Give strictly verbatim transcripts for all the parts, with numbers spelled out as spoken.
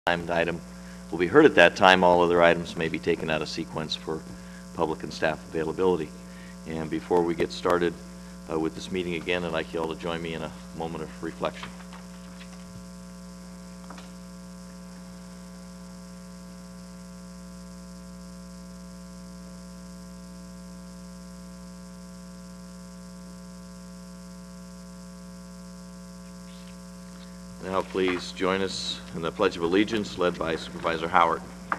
timed item will be heard at that time. All other items may be taken out of sequence for public and staff availability. And before we get started uh, with this meeting again, I'd like you all to join me in a moment of reflection. Now please join us in the Pledge of Allegiance led by Supervisor Howard. I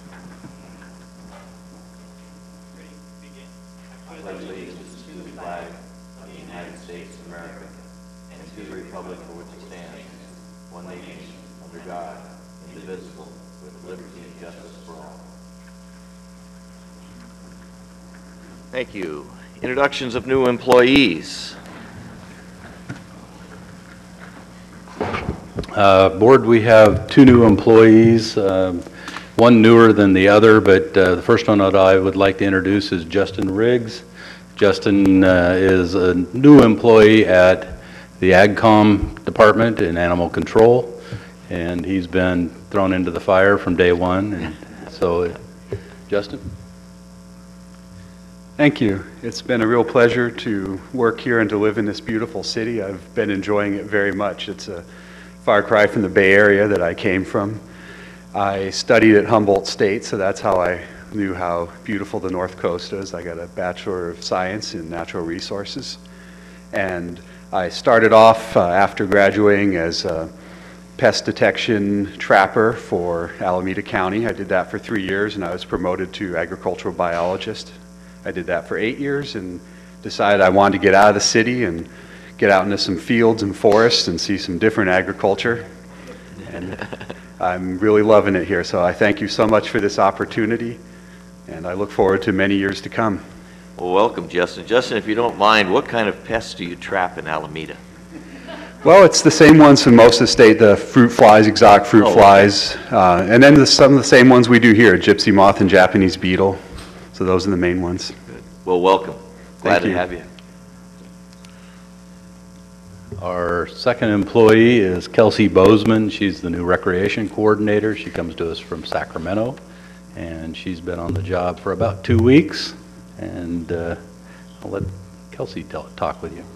pledge allegiance to the flag of the United States of America and to the republic for which it stands, one nation, under God, indivisible, with liberty and justice for all. Thank you. Introductions of new employees. Uh, board, we have two new employees, um, one newer than the other, but uh, the first one that I would like to introduce is Justin Riggs. Justin uh, is a new employee at the AgCom department in animal control, and he's been thrown into the fire from day one. And so, uh, Justin? Thank you. It's been a real pleasure to work here and to live in this beautiful city. I've been enjoying it very much. It's a far cry from the Bay Area that I came from. I studied at Humboldt State, so that's how I knew how beautiful the North Coast is. I got a Bachelor of Science in Natural Resources. And I started off uh, after graduating as a pest detection trapper for Alameda County. I did that for three years and I was promoted to agricultural biologist. I did that for eight years and decided I wanted to get out of the city and get out into some fields and forests and see some different agriculture. And I'm really loving it here, so I thank you so much for this opportunity, and I look forward to many years to come. Well, welcome, Justin. Justin, if you don't mind, what kind of pests do you trap in Alameda? Well, it's the same ones in most of the state, the fruit flies, exotic fruit oh, flies, okay. uh, and then the, some of the same ones we do here, gypsy moth and Japanese beetle. So those are the main ones. Good. Well, welcome. Glad Thank to you. have you. Our second employee is Kelsey Bozeman. She's the new recreation coordinator. She comes to us from Sacramento, and she's been on the job for about two weeks. And uh, I'll let Kelsey tell, talk with you.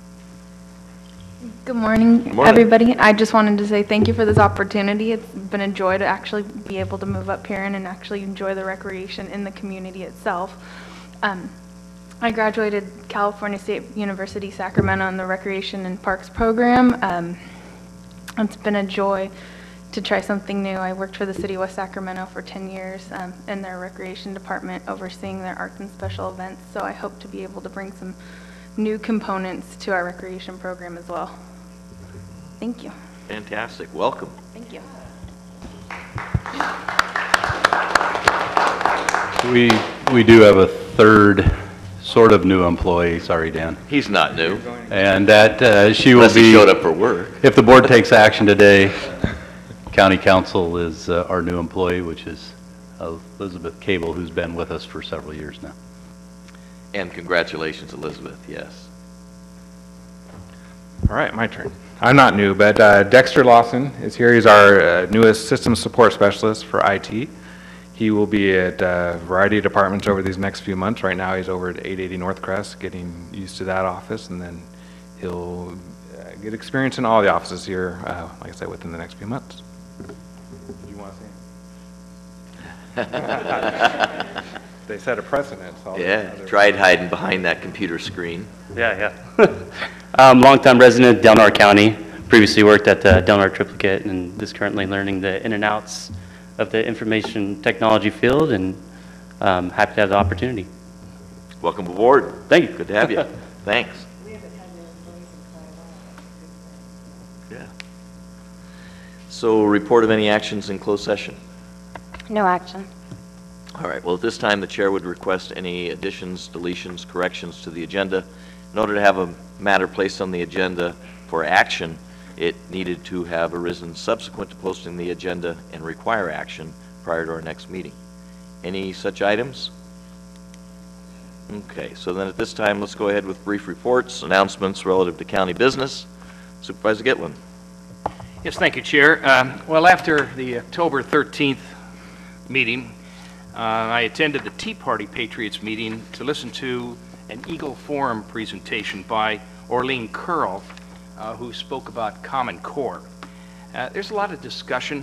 Good morning, Good morning, everybody. I just wanted to say thank you for this opportunity. It's been a joy to actually be able to move up here and, and actually enjoy the recreation in the community itself. Um, I graduated California State University, Sacramento in the Recreation and Parks program. Um, it's been a joy to try something new. I worked for the city of West Sacramento for ten years um, in their recreation department, overseeing their arts and special events. So I hope to be able to bring some new components to our recreation program as well. Thank you. Fantastic. Welcome. Thank you. We, we do have a third sort of new employee. Sorry, Dan. He's not new. And that uh, she will Unless be, he showed up for work. if the board takes action today, County Council is uh, our new employee, which is uh, Elizabeth Cable, who's been with us for several years now. And congratulations, Elizabeth. Yes. All right, my turn. I'm not new, but uh, Dexter Lawson is here. He's our uh, newest system support specialist for I T. He will be at a variety of departments over these next few months. Right now he's over at eight eighty North Crest, getting used to that office, and then he'll uh, get experience in all the offices here, uh, like I said, within the next few months. Do you want to see him? They set a precedent. So Yeah, tried hiding behind that computer screen. Yeah, yeah. um, longtime resident, Delmar County. Previously worked at the Delmar Triplicate and is currently learning the in and outs of the information technology field, and um, happy to have the opportunity. Welcome aboard. Thank you. Good to have you. Thanks. Yeah. So, report of any actions in closed session? No action. All right. Well, at this time, the chair would request any additions, deletions, corrections to the agenda. In order to have a matter placed on the agenda for action, it needed to have arisen subsequent to posting the agenda and require action prior to our next meeting. Any such items? Okay, so then at this time, let's go ahead with brief reports, announcements relative to county business. Supervisor Gitlin. Yes, thank you, Chair. Um, Well, after the October thirteenth meeting, uh, I attended the Tea Party Patriots meeting to listen to an Eagle Forum presentation by Orlean Curl, uh, who spoke about Common Core. Uh, There's a lot of discussion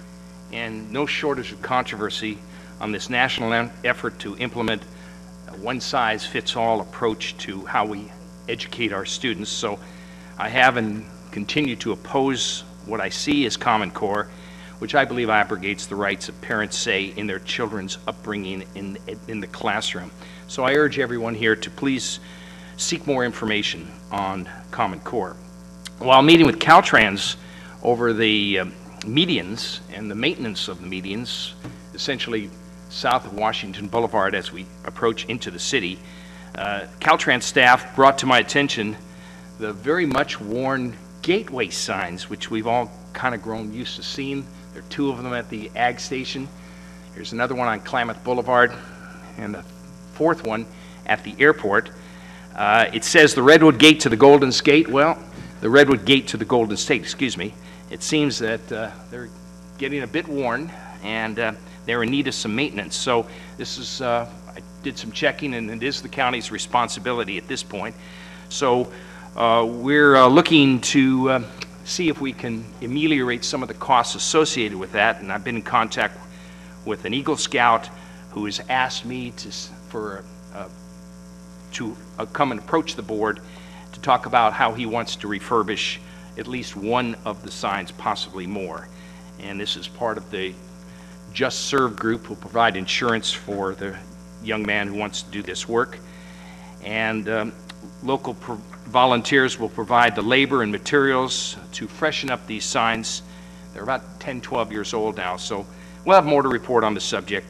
and no shortage of controversy on this national em- effort to implement a one-size-fits-all approach to how we educate our students. So I have and continue to oppose what I see as Common Core, which I believe abrogates the rights of parents, say, in their children's upbringing in, in the classroom. So I urge everyone here to please seek more information on Common Core. While meeting with Caltrans over the uh, medians and the maintenance of the medians, essentially south of Washington Boulevard as we approach into the city, uh, Caltrans staff brought to my attention the very much worn gateway signs, which we've all kind of grown used to seeing. There are two of them at the Ag Station. There's another one on Klamath Boulevard, and the fourth one at the airport. Uh, it says the Redwood Gate to the Golden State. Well, the Redwood Gate to the Golden State, excuse me. It seems that uh, they're getting a bit worn, and uh, they're in need of some maintenance. So this is, uh, I did some checking, and it is the county's responsibility at this point. So uh, we're uh, looking to uh, see if we can ameliorate some of the costs associated with that, and I've been in contact with an Eagle Scout who has asked me to, for, uh, to uh, come and approach the board to talk about how he wants to refurbish at least one of the signs, possibly more. And this is part of the Just Serve group who provide insurance for the young man who wants to do this work. And um, local pro volunteers will provide the labor and materials to freshen up these signs. They're about ten, twelve years old now, so we'll have more to report on the subject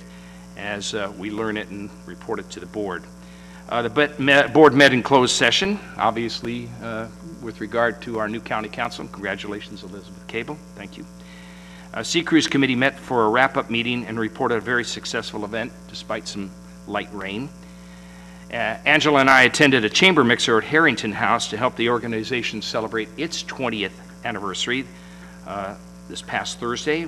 as uh, we learn it and report it to the board. Uh, the board met in closed session, obviously, uh, with regard to our new county council. Congratulations, Elizabeth Cable. Thank you. Uh, Sea Cruise Committee met for a wrap-up meeting and reported a very successful event despite some light rain. Uh, Angela and I attended a chamber mixer at Harrington House to help the organization celebrate its twentieth anniversary uh, this past Thursday.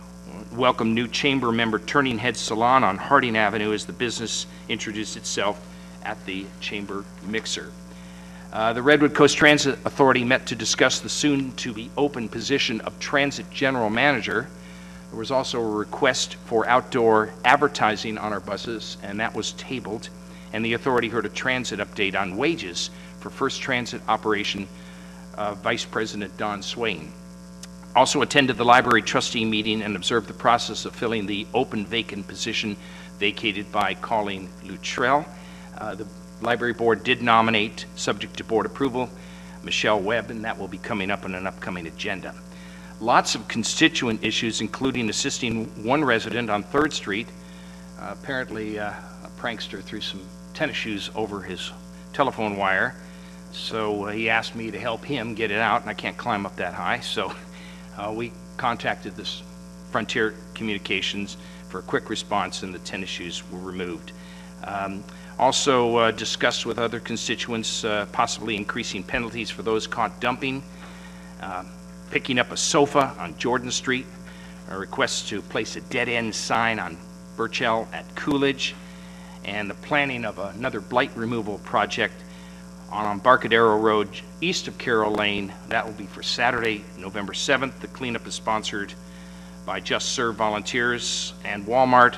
Welcome new chamber member Turning Head Salon on Harding Avenue as the business introduced itself at the chamber mixer. Uh, the Redwood Coast Transit Authority met to discuss the soon-to-be open position of Transit General Manager. There was also a request for outdoor advertising on our buses, and that was tabled. And the authority heard a transit update on wages for First Transit Operation uh, Vice President Don Swain. Also attended the library trustee meeting and observed the process of filling the open vacant position vacated by Colleen Luttrell. Uh, the library board did nominate, subject to board approval, Michelle Webb, and that will be coming up on an upcoming agenda. Lots of constituent issues, including assisting one resident on third street. Uh, apparently, uh, a prankster threw some tennis shoes over his telephone wire, so uh, he asked me to help him get it out, and I can't climb up that high, so uh, we contacted this Frontier Communications for a quick response, and the tennis shoes were removed. Um, also uh, discussed with other constituents uh, possibly increasing penalties for those caught dumping, uh, picking up a sofa on Jordan Street, a request to place a dead-end sign on Burchell at Coolidge, and the planning of another blight removal project on Embarcadero Road east of Carroll Lane. That will be for Saturday, November seventh. The cleanup is sponsored by Just Serve volunteers and Walmart,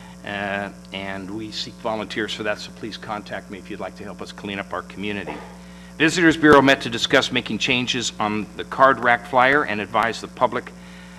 uh, and we seek volunteers for that, so please contact me if you'd like to help us clean up our community. Visitors Bureau met to discuss making changes on the card rack flyer and advise the public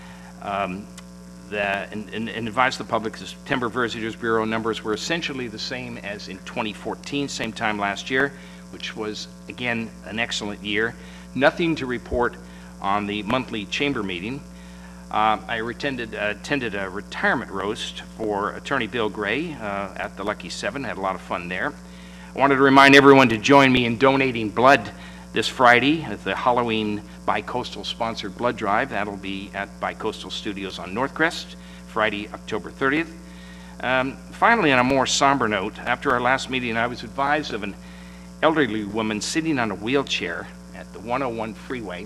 um, that, and, and, and advise the public the September Visitors Bureau numbers were essentially the same as in twenty fourteen, same time last year, which was, again, an excellent year. Nothing to report on the monthly chamber meeting. Uh, I attended, uh, attended a retirement roast for Attorney Bill Gray uh, at the Lucky Seven. Had a lot of fun there. I wanted to remind everyone to join me in donating blood this Friday at the Halloween Bicoastal sponsored blood drive. That'll be at Bicoastal Studios on Northcrest, Friday, October thirtieth. Um, finally, on a more somber note, after our last meeting, I was advised of an elderly woman sitting on a wheelchair at the one oh one freeway,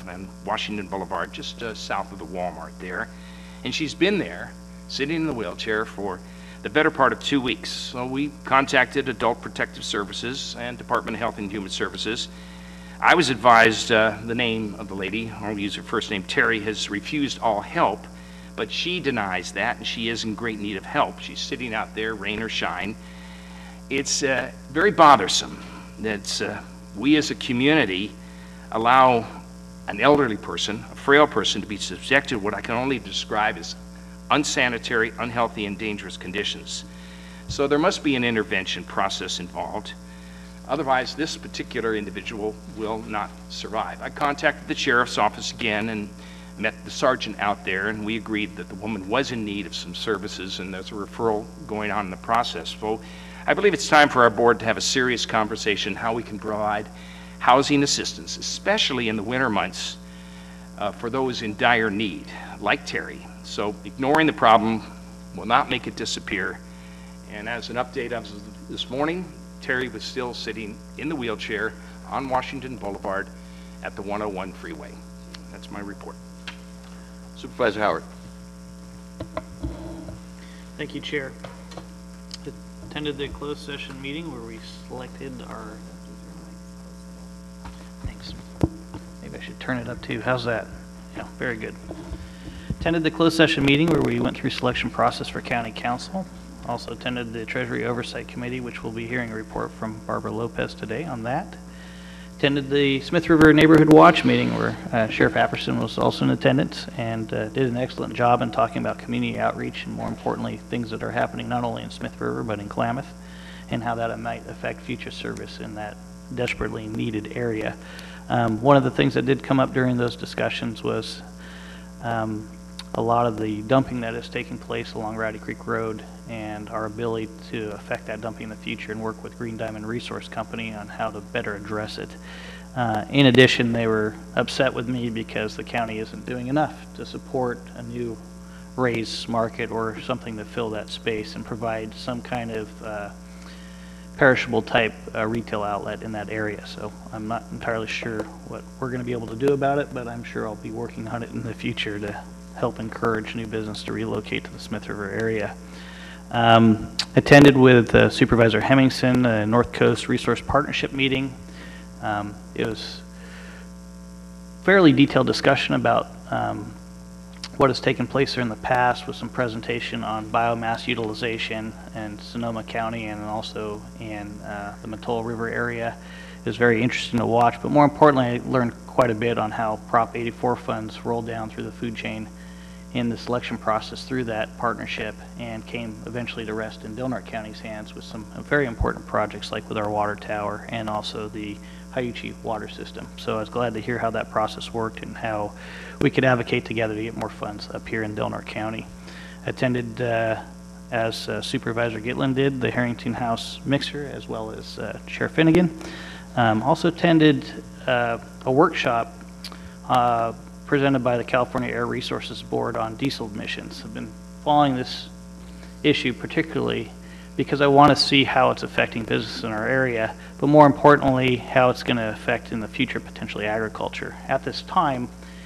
on Washington Boulevard, just uh, south of the Walmart there. And she's been there, sitting in the wheelchair for the better part of two weeks. So we contacted Adult Protective Services and Department of Health and Human Services. I was advised uh, the name of the lady, I'll use her first name, Terry, has refused all help, but she denies that, and she is in great need of help. She's sitting out there, rain or shine. It's uh, very bothersome that uh, we as a community allow an elderly person, a frail person, to be subjected to what I can only describe as unsanitary, unhealthy, and dangerous conditions. So there must be an intervention process involved. Otherwise, this particular individual will not survive. I contacted the sheriff's office again and met the sergeant out there, and we agreed that the woman was in need of some services, and there's a referral going on in the process. So I believe it's time for our board to have a serious conversation how we can provide housing assistance, especially in the winter months, uh, for those in dire need, like Terry. So ignoring the problem will not make it disappear. And as an update of this morning, Terry was still sitting in the wheelchair on Washington Boulevard at the one oh one freeway. That's my report. Supervisor Howard. Thank you, Chair. Attended the closed session meeting where we selected our, thanks. Maybe I should turn it up too. How's that? Yeah, very good. Attended the closed session meeting where we went through selection process for county council. Also attended the Treasury Oversight Committee, which we'll be hearing a report from Barbara Lopez today on that. Attended the Smith River Neighborhood Watch meeting where uh, Sheriff Apperson was also in attendance and uh, did an excellent job in talking about community outreach and, more importantly, things that are happening not only in Smith River but in Klamath and how that might affect future service in that desperately needed area. Um, one of the things that did come up during those discussions was um, a lot of the dumping that is taking place along Rowdy Creek Road and our ability to affect that dumping in the future and work with Green Diamond Resource Company on how to better address it. Uh, in addition, they were upset with me because the county isn't doing enough to support a new raised market or something to fill that space and provide some kind of uh, perishable type uh, retail outlet in that area. So I'm not entirely sure what we're going to be able to do about it, but I'm sure I'll be working on it in the future to help encourage new business to relocate to the Smith River area. Um, attended with uh, Supervisor Hemmingson, a North Coast Resource Partnership meeting. Um, it was fairly detailed discussion about um, what has taken place there in the past with some presentation on biomass utilization in Sonoma County and also in uh, the Matola River area. It was very interesting to watch, but more importantly, I learned quite a bit on how Prop eighty-four funds rolled down through the food chain in the selection process through that partnership and came eventually to rest in Del Norte County's hands with some very important projects like with our water tower and also the Hyuchi water system. So I was glad to hear how that process worked and how we could advocate together to get more funds up here in Del Norte County. Attended, uh, as uh, Supervisor Gitlin did, the Harrington House mixer as well as uh, Sheriff Finnegan. Um, also attended uh, a workshop uh, presented by the California Air Resources Board on diesel emissions. I've been following this issue particularly because I want to see how it's affecting business in our area, but more importantly, how it's going to affect in the future potentially agriculture. At this time,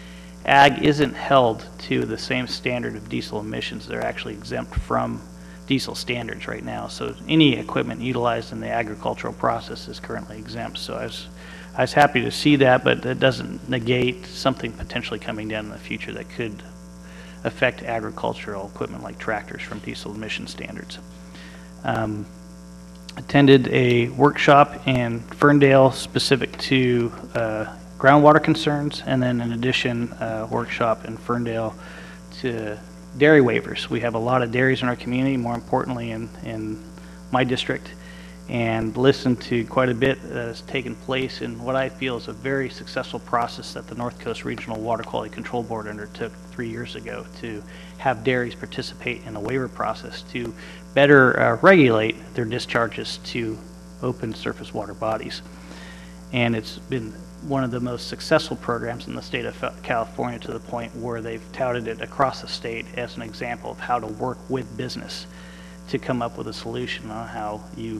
ag isn't held to the same standard of diesel emissions. They're actually exempt from diesel standards right now. So any equipment utilized in the agricultural process is currently exempt. So I was, I was happy to see that, but that doesn't negate something potentially coming down in the future that could affect agricultural equipment like tractors from diesel emission standards. Um, attended a workshop in Ferndale specific to uh, groundwater concerns, and then in addition, a workshop in Ferndale to dairy waivers. We have a lot of dairies in our community, more importantly in, in my district, and listened to quite a bit that has taken place in what I feel is a very successful process that the North Coast Regional Water Quality Control Board undertook three years ago to have dairies participate in a waiver process to better uh, regulate their discharges to open surface water bodies. And it's been one of the most successful programs in the state of California to the point where they've touted it across the state as an example of how to work with business to come up with a solution on how you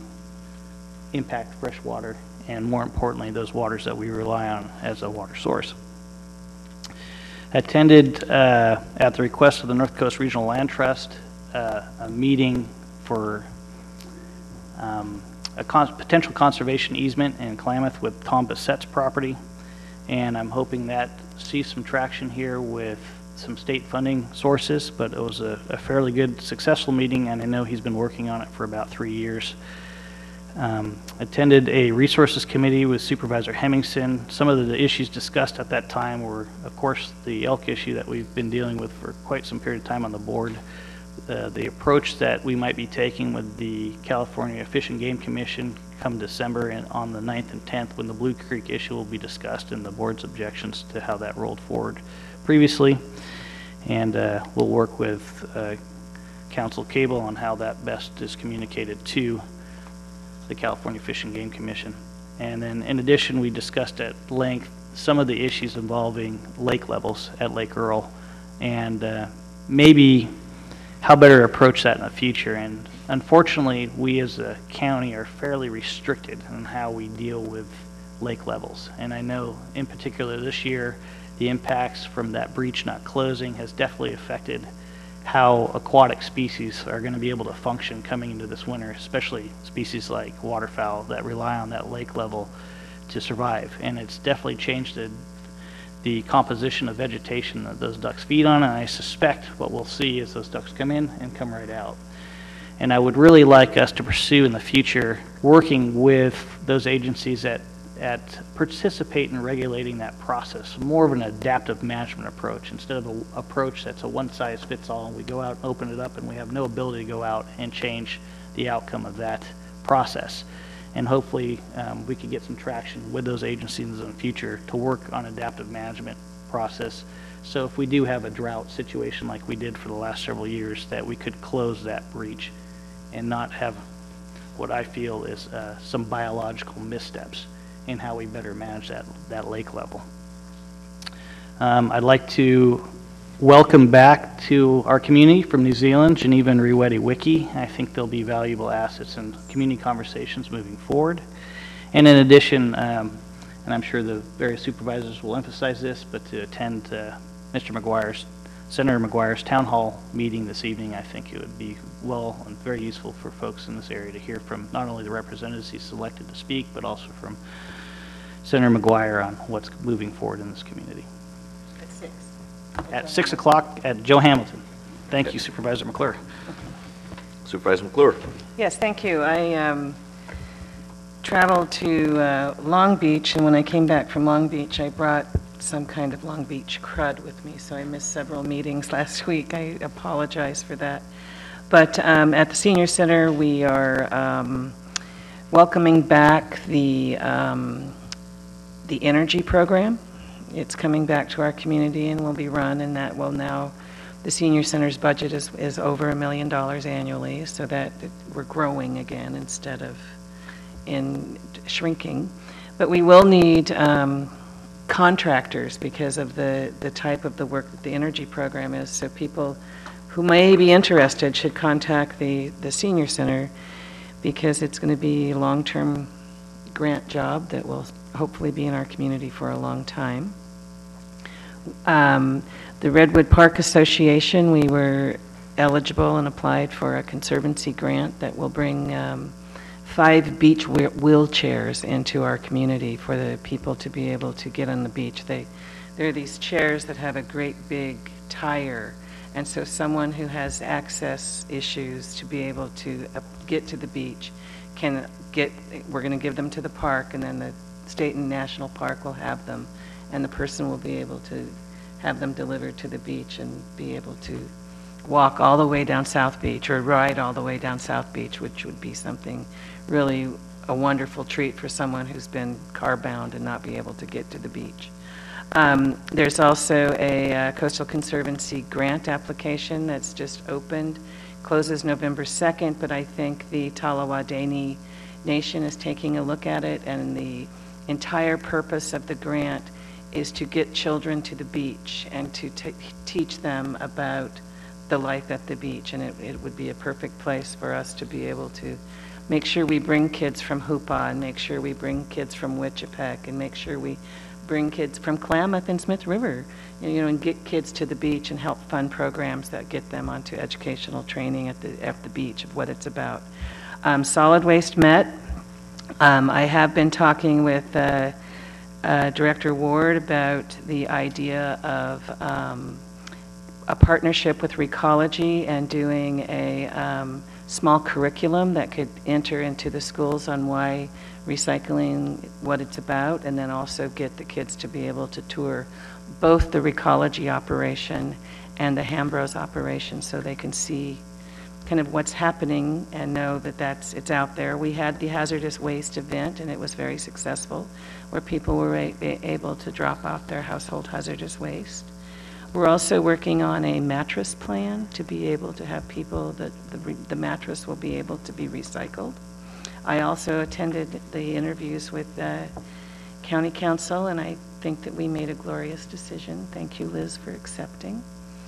impact fresh water and, more importantly, those waters that we rely on as a water source. Attended, uh, at the request of the North Coast Regional Land Trust, uh, a meeting for um, a con potential conservation easement in Klamath with Tom Bassett's property. And I'm hoping that sees some traction here with some state funding sources, but it was a, a fairly good, successful meeting, and I know he's been working on it for about three years. Um, attended a resources committee with Supervisor Hemmingson. Some of the issues discussed at that time were, of course, the elk issue that we've been dealing with for quite some period of time on the board. Uh, the approach that we might be taking with the California Fish and Game Commission come December and on the ninth and tenth, when the Blue Creek issue will be discussed, and the board's objections to how that rolled forward previously. And uh, we'll work with uh, Council Cable on how that best is communicated to the California Fish and Game Commission. And then in addition, we discussed at length some of the issues involving lake levels at Lake Earl, and uh, maybe how better approach that in the future. And unfortunately, we as a county are fairly restricted in how we deal with lake levels. And I know in particular this year, the impacts from that breach not closing has definitely affected how aquatic species are going to be able to function coming into this winter, especially species like waterfowl that rely on that lake level to survive. And it's definitely changed the, the composition of vegetation that those ducks feed on, and I suspect what we'll see is those ducks come in and come right out. And I would really like us to pursue in the future working with those agencies that at participate in regulating that process, more of an adaptive management approach instead of an approach that's a one-size-fits-all, and we go out and open it up and we have no ability to go out and change the outcome of that process. And hopefully um, we could get some traction with those agencies in the future to work on adaptive management process. So if we do have a drought situation like we did for the last several years, that we could close that breach and not have what I feel is uh, some biological missteps in how we better manage that, that lake level. Um, I'd like to welcome back to our community from New Zealand, Geneva and Riwetti Wiki. I think they'll be valuable assets in community conversations moving forward. And in addition, um, and I'm sure the various supervisors will emphasize this, but to attend uh, Mister McGuire's, Senator McGuire's town hall meeting this evening, I think it would be well and very useful for folks in this area to hear from not only the representatives he's selected to speak, but also from Senator McGuire on what's moving forward in this community. At six. At six o'clock at Joe Hamilton. Thank you, Supervisor McClure. Supervisor McClure. Yes, thank you. I um, traveled to uh, Long Beach, and when I came back from Long Beach, I brought some kind of Long Beach crud with me, so I missed several meetings last week. I apologize for that. But um, at the Senior Center, we are um, welcoming back the um, the energy program. It's coming back to our community and will be run, and that will now, the Senior Center's budget is, is over a million dollars annually, so that it, we're growing again instead of in shrinking. But we will need um, contractors because of the, the type of the work that the energy program is, so people who may be interested should contact the, the Senior Center, because it's going to be a long-term grant job that will hopefully be in our community for a long time. Um, the Redwood Park Association, we were eligible and applied for a conservancy grant that will bring um, five beach wheelchairs into our community for the people to be able to get on the beach. They, there are these chairs that have a great big tire, and so someone who has access issues to be able to uh, get to the beach can get, we're going to give them to the park, and then the state and national park will have them, and the person will be able to have them delivered to the beach and be able to walk all the way down South Beach or ride all the way down South Beach, which would be something really a wonderful treat for someone who's been car bound and not be able to get to the beach. Um, there's also a uh, Coastal Conservancy grant application that's just opened, closes November second, but I think the Talawadeni Nation is taking a look at it, and the entire purpose of the grant is to get children to the beach and to t teach them about the life at the beach, and it, it would be a perfect place for us to be able to make sure we bring kids from Hoopa, and make sure we bring kids from Wichipek, and make sure we bring kids from Klamath and Smith River, you know, and get kids to the beach and help fund programs that get them onto educational training at the, at the beach of what it's about. Um, Solid Waste met. Um, I have been talking with uh, uh, Director Ward about the idea of um, a partnership with Recology and doing a um, small curriculum that could enter into the schools on why recycling, what it's about, and then also get the kids to be able to tour both the Recology operation and the Hambros operation so they can see kind of what's happening and know that that's, it's out there. We had the hazardous waste event and it was very successful where people were a, able to drop off their household hazardous waste. We're also working on a mattress plan to be able to have people that the, the mattress will be able to be recycled. I also attended the interviews with uh, County Council, and I think that we made a glorious decision. Thank you, Liz, for accepting.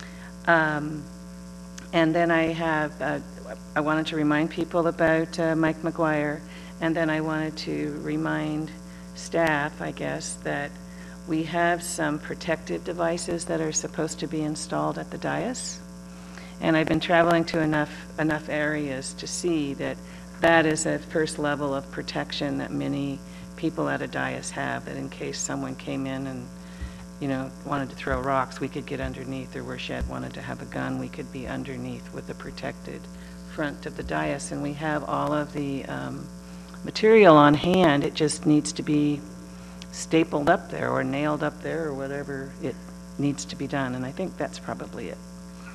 Um, and then I have, uh, I wanted to remind people about uh, Mike McGuire, and then I wanted to remind staff, I guess, that we have some protective devices that are supposed to be installed at the dais. And I've been traveling to enough, enough areas to see that that is a first level of protection that many people at a dais have, that in case someone came in and, you know, wanted to throw rocks, we could get underneath, or where Shed wanted to have a gun, we could be underneath with the protected front of the dais. And we have all of the um, material on hand. It just needs to be stapled up there or nailed up there or whatever it needs to be done. And I think that's probably it.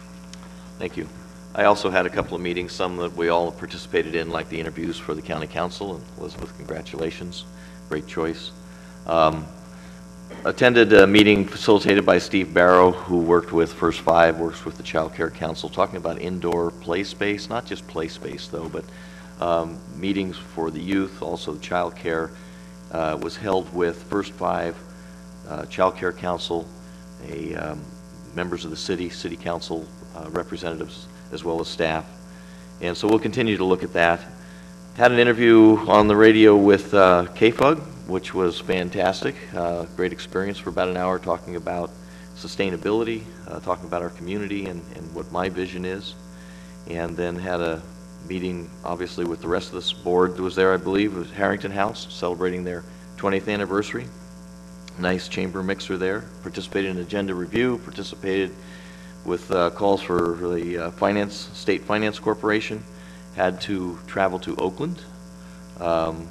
Thank you. I also had a couple of meetings, some that we all participated in, like the interviews for the county council, and Elizabeth, congratulations, great choice. Um, attended a meeting facilitated by Steve Barrow, who worked with First Five, works with the Child Care Council, talking about indoor play space, not just play space though, but um, meetings for the youth, also the child care, uh, was held with First Five, uh, Child Care Council, a, um, members of the city, city council uh, representatives, as well as staff. And so we'll continue to look at that. Had an interview on the radio with uh, K F U G, which was fantastic. Uh, great experience for about an hour talking about sustainability, uh, talking about our community and, and what my vision is. And then had a meeting, obviously, with the rest of this board that was there, I believe. It was Harrington House, celebrating their twentieth anniversary. Nice chamber mixer there. Participated in agenda review, participated with uh, calls for the uh, finance, State Finance Corporation. Had to travel to Oakland um,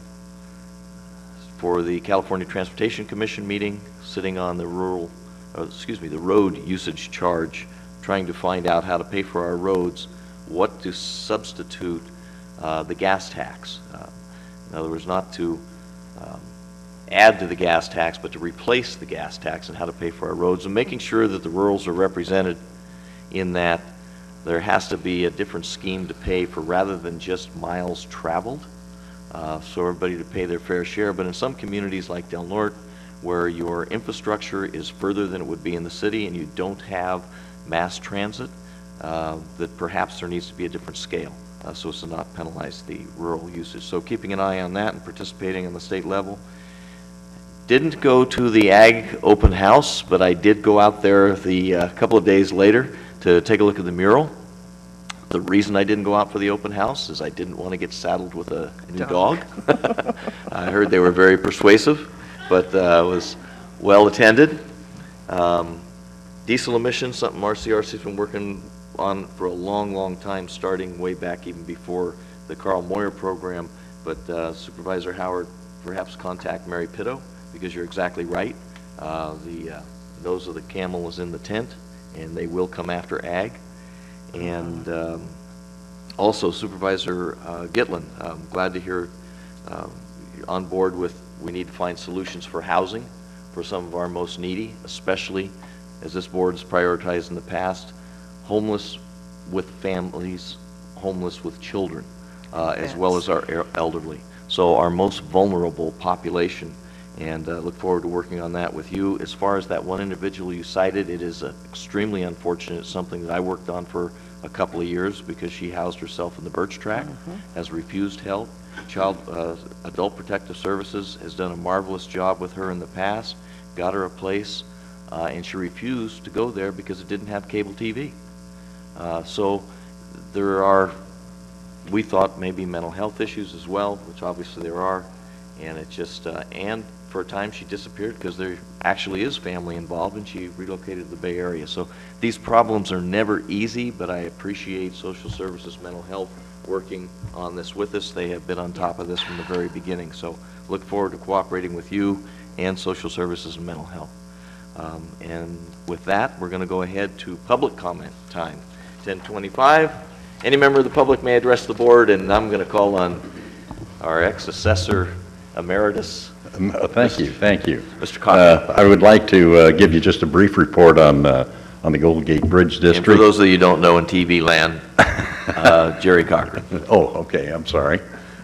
for the California Transportation Commission meeting, sitting on the rural, uh, excuse me, the road usage charge, trying to find out how to pay for our roads, what to substitute uh, the gas tax. Uh, in other words, not to um, add to the gas tax, but to replace the gas tax, and how to pay for our roads, and making sure that the rurals are represented in that there has to be a different scheme to pay for, rather than just miles traveled, uh, so everybody to pay their fair share. But in some communities like Del Norte, where your infrastructure is further than it would be in the city and you don't have mass transit, uh, that perhaps there needs to be a different scale, uh, so as to not penalize the rural usage. So keeping an eye on that and participating on the state level. Didn't go to the Ag open house, but I did go out there the uh, couple of days later to take a look at the mural. The reason I didn't go out for the open house is I didn't want to get saddled with a new dog. I heard they were very persuasive, but uh, was well attended. Um, diesel emissions, something R C R C's been working on for a long, long time, starting way back even before the Carl Moyer program. But uh, Supervisor Howard, perhaps contact Mary Pitto, because you're exactly right. Uh, the uh, nose of the camel is in the tent, and they will come after ag. And um, also Supervisor uh, Gitlin, I'm glad to hear uh, you're on board with, we need to find solutions for housing for some of our most needy, especially as this board has prioritized in the past, homeless with families, homeless with children, uh, as well as our elderly. So our most vulnerable population. And uh, look forward to working on that with you. As far as that one individual you cited, it is uh, extremely unfortunate. It's something that I worked on for a couple of years because she housed herself in the Birch Track, mm-hmm. has refused help. Child uh, Adult Protective Services has done a marvelous job with her in the past. got her a place, uh, and she refused to go there because it didn't have cable T V. Uh, so there are, we thought maybe mental health issues as well, which obviously there are, and it just, uh, and for a time she disappeared because there actually is family involved, and she relocated to the Bay Area. So these problems are never easy, but I appreciate social services, mental health working on this with us. They have been on top of this from the very beginning. So look forward to cooperating with you and social services and mental health. Um, and with that, we're going to go ahead to public comment time. ten twenty-five. Any member of the public may address the board, and I'm going to call on our ex-assessor emeritus. Um, uh, Thank you, thank you. Mister Cochran. Uh, I would like to uh, give you just a brief report on, uh, on the Golden Gate Bridge And for District. those of you who don't know in T V land, uh, Jerry Cochran. Oh, okay, I'm sorry.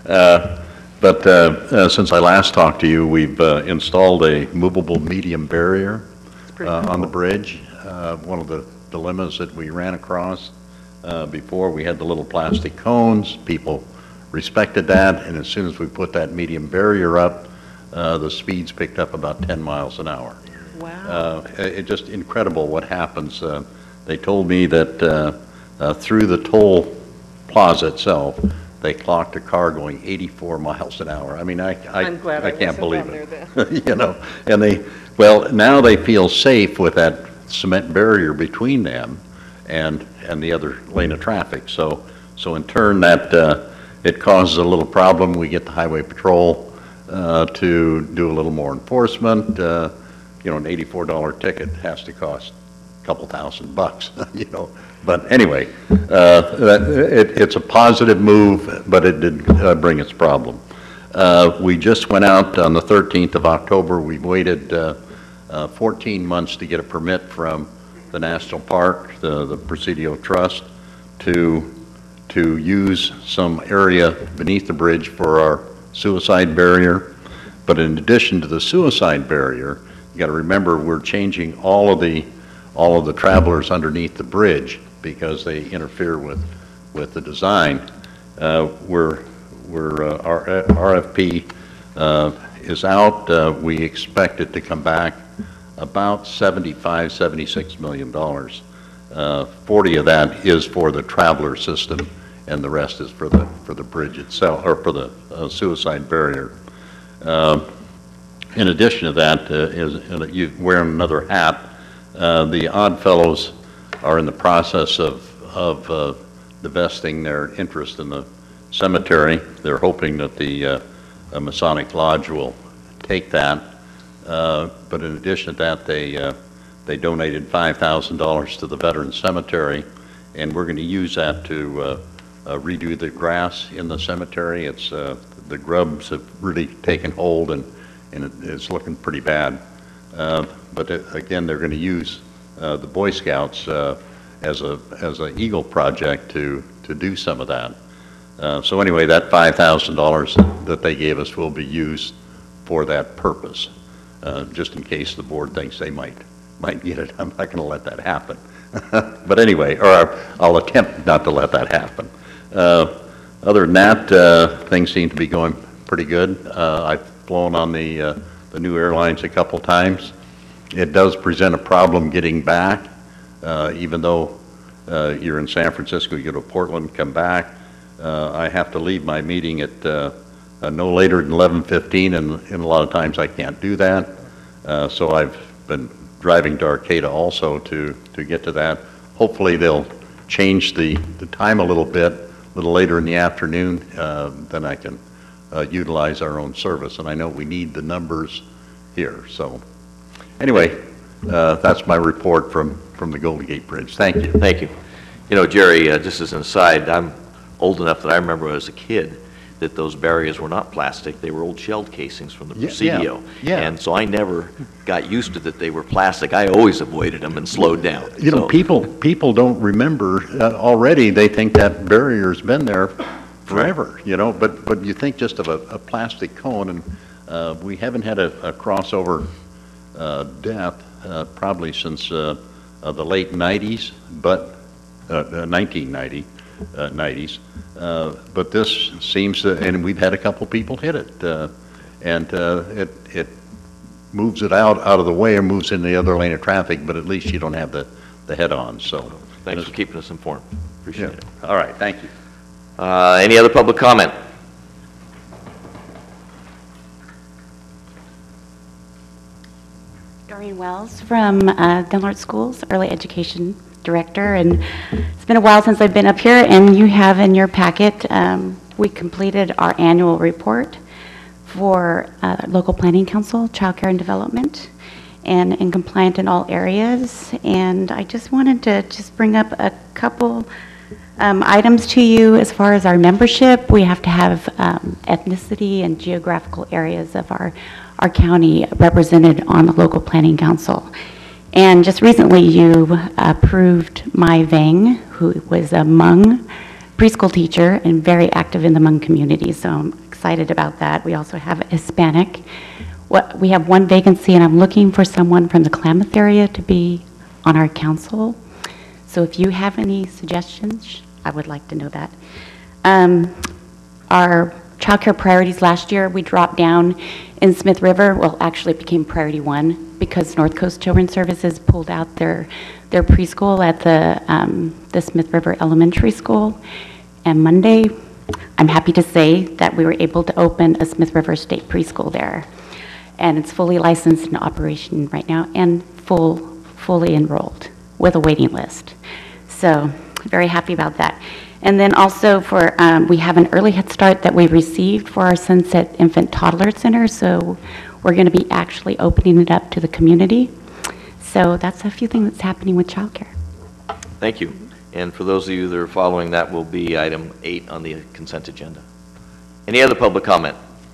Uh, But uh, uh, since I last talked to you, we've uh, installed a movable medium barrier uh, on the bridge. Uh, One of the dilemmas that we ran across uh, before, we had the little plastic cones. People respected that, and as soon as we put that medium barrier up, uh, the speeds picked up about ten miles an hour. Wow. Uh, it just incredible what happens. Uh, They told me that uh, uh, through the toll plaza itself, they clocked a car going eighty-four miles an hour. I mean, I, I, I'm glad I I can't wasn't believe on it. You know, and they, well, now they feel safe with that cement barrier between them and, and the other lane of traffic. So, so in turn, that, uh, it causes a little problem. We get the highway patrol uh, to do a little more enforcement. Uh, you know, an eighty-four dollar ticket has to cost a couple thousand bucks, you know. But anyway, uh, that, it, it's a positive move, but it did uh, bring its problem. Uh, we just went out on the thirteenth of October. We waited uh, uh, fourteen months to get a permit from the National Park, the, the Presidio Trust, to, to use some area beneath the bridge for our suicide barrier. But in addition to the suicide barrier, you got to remember we're changing all of the all of the travelers underneath the bridge because they interfere with with the design. Uh, we're we're uh, our R F P uh, is out. Uh, we expect it to come back about seventy-five, seventy-six million dollars. Uh, forty of that is for the traveler system, and the rest is for the for the bridge itself, or for the uh, suicide barrier. Uh, in addition to that, uh, is uh, you wearing another hat. Uh, the Odd Fellows are in the process of of uh, divesting their interest in the cemetery. They're hoping that the uh, uh, Masonic Lodge will take that. Uh, but in addition to that, they uh, they donated five thousand dollars to the Veterans Cemetery, and we're going to use that to uh, uh, redo the grass in the cemetery. It's uh, the grubs have really taken hold, and and it, it's looking pretty bad. Uh, but it, again, they're going to use uh, the Boy Scouts uh, as a as an Eagle project to to do some of that. Uh, so anyway, that five thousand dollars that they gave us will be used for that purpose. Uh, just in case the board thinks they might might get it, I'm not going to let that happen. But anyway, or I'll attempt not to let that happen. Uh, other than that, uh, things seem to be going pretty good. Uh, I've flown on the uh, the new airlines a couple times. It does present a problem getting back, uh, even though uh, you're in San Francisco, you go to Portland, come back. Uh, I have to leave my meeting at uh, uh, no later than eleven fifteen, and, and a lot of times I can't do that. Uh, so I've been driving to Arcata also to, to get to that. Hopefully they'll change the, the time a little bit, a little later in the afternoon, uh, then I can uh, utilize our own service. And I know we need the numbers here. So anyway, uh, that's my report from, from the Golden Gate Bridge. Thank you. Thank you. You know, Jerry, uh, just as an aside, I'm old enough that I remember as a kid that those barriers were not plastic, they were old shelled casings from the Yeah, Presidio. yeah, yeah. And so I never got used to that they were plastic. I always avoided them and slowed down. You know, So- people, people don't remember, uh, already they think that barrier's been there forever, you know, but, but you think just of a, a plastic cone, and uh, we haven't had a, a crossover uh, death uh, probably since uh, uh, the late nineties, but uh, uh, nineteen ninety, uh, nineties. Uh, but this seems to, and we've had a couple people hit it, uh, and uh, it, it moves it out, out of the way or moves in the other lane of traffic, but at least you don't have the, the head-on, so. Thanks for keeping us informed. Appreciate Yeah. it. All right, thank you. Uh, Any other public comment? Doreen Wells from uh, Dunlart Schools, Early Education Director, and it's been a while since I've been up here, and you have in your packet, um, we completed our annual report for uh, Local Planning Council, Child Care and Development, and in compliant in all areas, and I just wanted to just bring up a couple um, items to you as far as our membership. We have to have um, ethnicity and geographical areas of our our county represented on the Local Planning Council. And just recently you approved Mai Vang, who was a Hmong preschool teacher and very active in the Hmong community, so I'm excited about that. We also have Hispanic. What, we have one vacancy, and I'm looking for someone from the Klamath area to be on our council. So if you have any suggestions, I would like to know that. Um, our child care priorities last year, we dropped down in Smith River. Well, actually it became priority one because North Coast Children's Services pulled out their their preschool at the um, the Smith River Elementary School. And Monday, I'm happy to say that we were able to open a Smith River State preschool there, and it's fully licensed in operation right now and full fully enrolled with a waiting list. So very happy about that. And then also for, um, we have an early head start that we received for our Sunset Infant Toddler Center, so we're going to be actually opening it up to the community. So that's a few things that's happening with childcare. Thank you. And for those of you that are following, that will be item eight on the consent agenda. Any other public comment?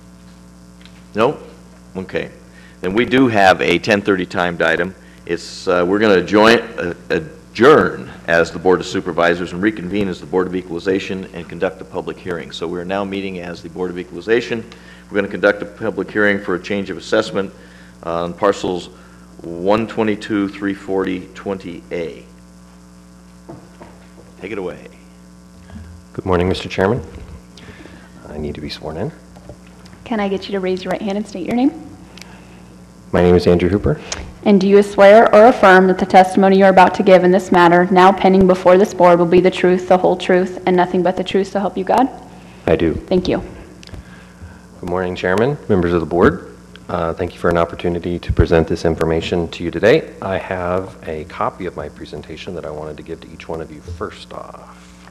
No? Okay. Then we do have a ten thirty timed item. It's, uh, we're going to join, uh, adjourn as the Board of Supervisors and reconvene as the Board of Equalization and conduct a public hearing. So we're now meeting as the Board of Equalization. We're going to conduct a public hearing for a change of assessment on parcels one twenty-two, three forty, twenty A. Take it away. Good morning, Mister Chairman. I need to be sworn in. Can I get you to raise your right hand and state your name? My name is Andrew Hooper. And do you swear or affirm that the testimony you are about to give in this matter, now pending before this board, will be the truth, the whole truth, and nothing but the truth, so help you God? I do. Thank you. Good morning, Chairman, members of the board. Uh, thank you for an opportunity to present this information to you today. I have a copy of my presentation that I wanted to give to each one of you first off.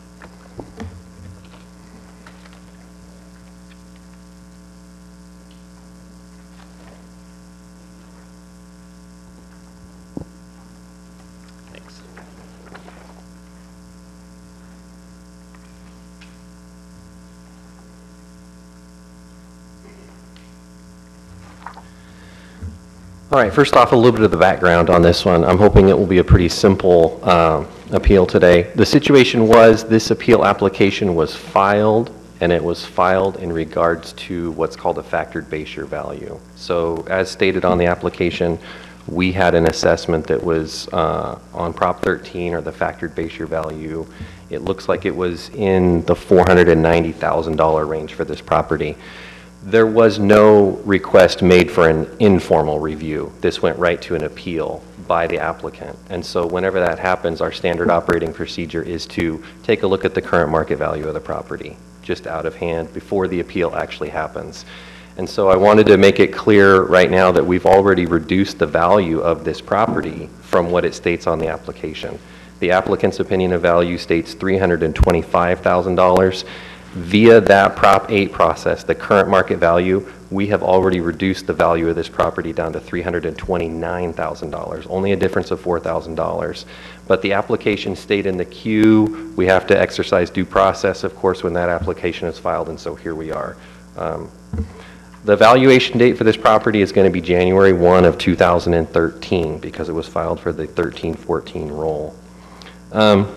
All right, first off, a little bit of the background on this one. I'm hoping it will be a pretty simple um, appeal today. The situation was this appeal application was filed, and it was filed in regards to what's called a factored base year value. So as stated on the application, we had an assessment that was uh, on Prop thirteen, or the factored base year value. It looks like it was in the four hundred ninety thousand dollar range for this property. There was no request made for an informal review. This went right to an appeal by the applicant. And so whenever that happens, our standard operating procedure is to take a look at the current market value of the property, just out of hand, before the appeal actually happens. And so I wanted to make it clear right now that we've already reduced the value of this property from what it states on the application. The applicant's opinion of value states three hundred twenty-five thousand dollars. Via that Prop eight process, the current market value, we have already reduced the value of this property down to three hundred twenty-nine thousand dollars, only a difference of four thousand dollars. But the application stayed in the queue. We have to exercise due process, of course, when that application is filed, and so here we are. Um, the valuation date for this property is going to be January first of two thousand thirteen because it was filed for the thirteen fourteen roll. Um,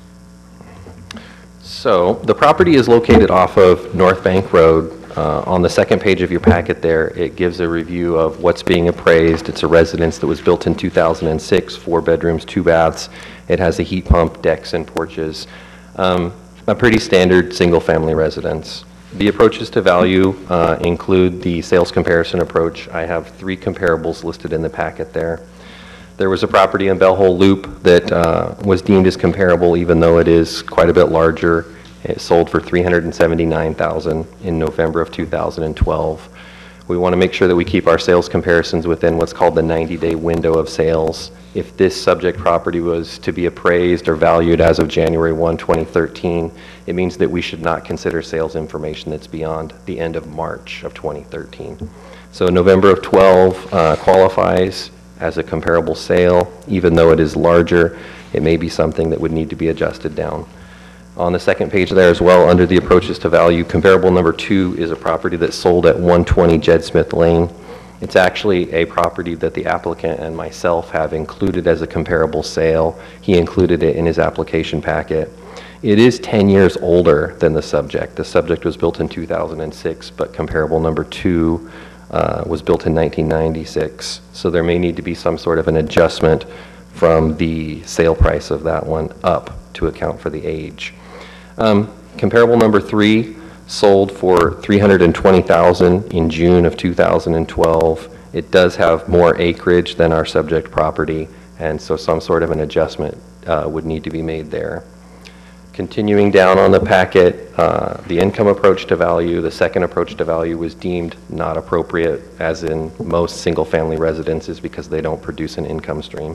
So the property is located off of North Bank Road. Uh, on the second page of your packet there, it gives a review of what's being appraised. It's a residence that was built in two thousand six, four bedrooms, two baths. It has a heat pump, decks, and porches. Um, a pretty standard single-family residence. The approaches to value uh, include the sales comparison approach. I have three comparables listed in the packet there. There was a property in Bell Hole Loop that uh, was deemed as comparable, even though it is quite a bit larger. It sold for three hundred seventy-nine thousand dollars in November of two thousand twelve. We want to make sure that we keep our sales comparisons within what's called the ninety-day window of sales. If this subject property was to be appraised or valued as of January first, twenty thirteen, it means that we should not consider sales information that's beyond the end of March of twenty thirteen. So November of twelve uh, qualifies as a comparable sale. Even though it is larger, it may be something that would need to be adjusted down. On the second page there as well, under the approaches to value, comparable number two is a property that sold at one twenty Jed Smith Lane. It's actually a property that the applicant and myself have included as a comparable sale. He included it in his application packet. It is ten years older than the subject. The subject was built in two thousand six, but comparable number two uh, was built in nineteen ninety-six. So there may need to be some sort of an adjustment from the sale price of that one up to account for the age. Um, comparable number three sold for three hundred twenty thousand dollars in June of two thousand twelve. It does have more acreage than our subject property, and so some sort of an adjustment uh, would need to be made there. Continuing down on the packet, uh, the income approach to value, the second approach to value was deemed not appropriate, as in most single-family residences, because they don't produce an income stream.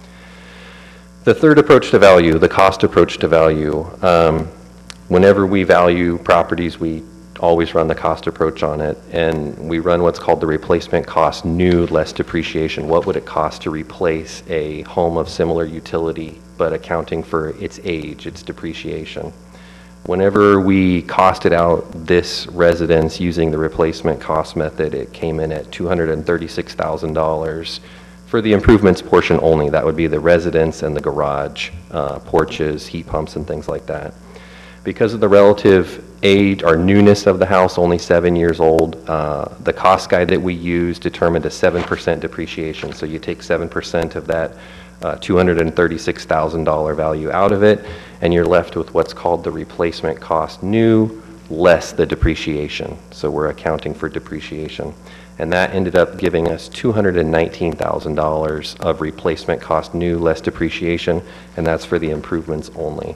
The third approach to value, the cost approach to value, um, whenever we value properties, we always run the cost approach on it, and we run what's called the replacement cost new less depreciation. What would it cost to replace a home of similar utility, but accounting for its age, its depreciation? Whenever we costed out this residence using the replacement cost method, it came in at two hundred thirty-six thousand dollars for the improvements portion only. That would be the residence and the garage, uh, porches, heat pumps, and things like that. Because of the relative age or newness of the house, only seven years old, uh, the cost guide that we use determined a seven percent depreciation. So you take seven percent of that uh, two hundred thirty-six thousand dollar value out of it, and you're left with what's called the replacement cost new less the depreciation. So we're accounting for depreciation. And that ended up giving us two hundred nineteen thousand dollars of replacement cost new less depreciation, and that's for the improvements only.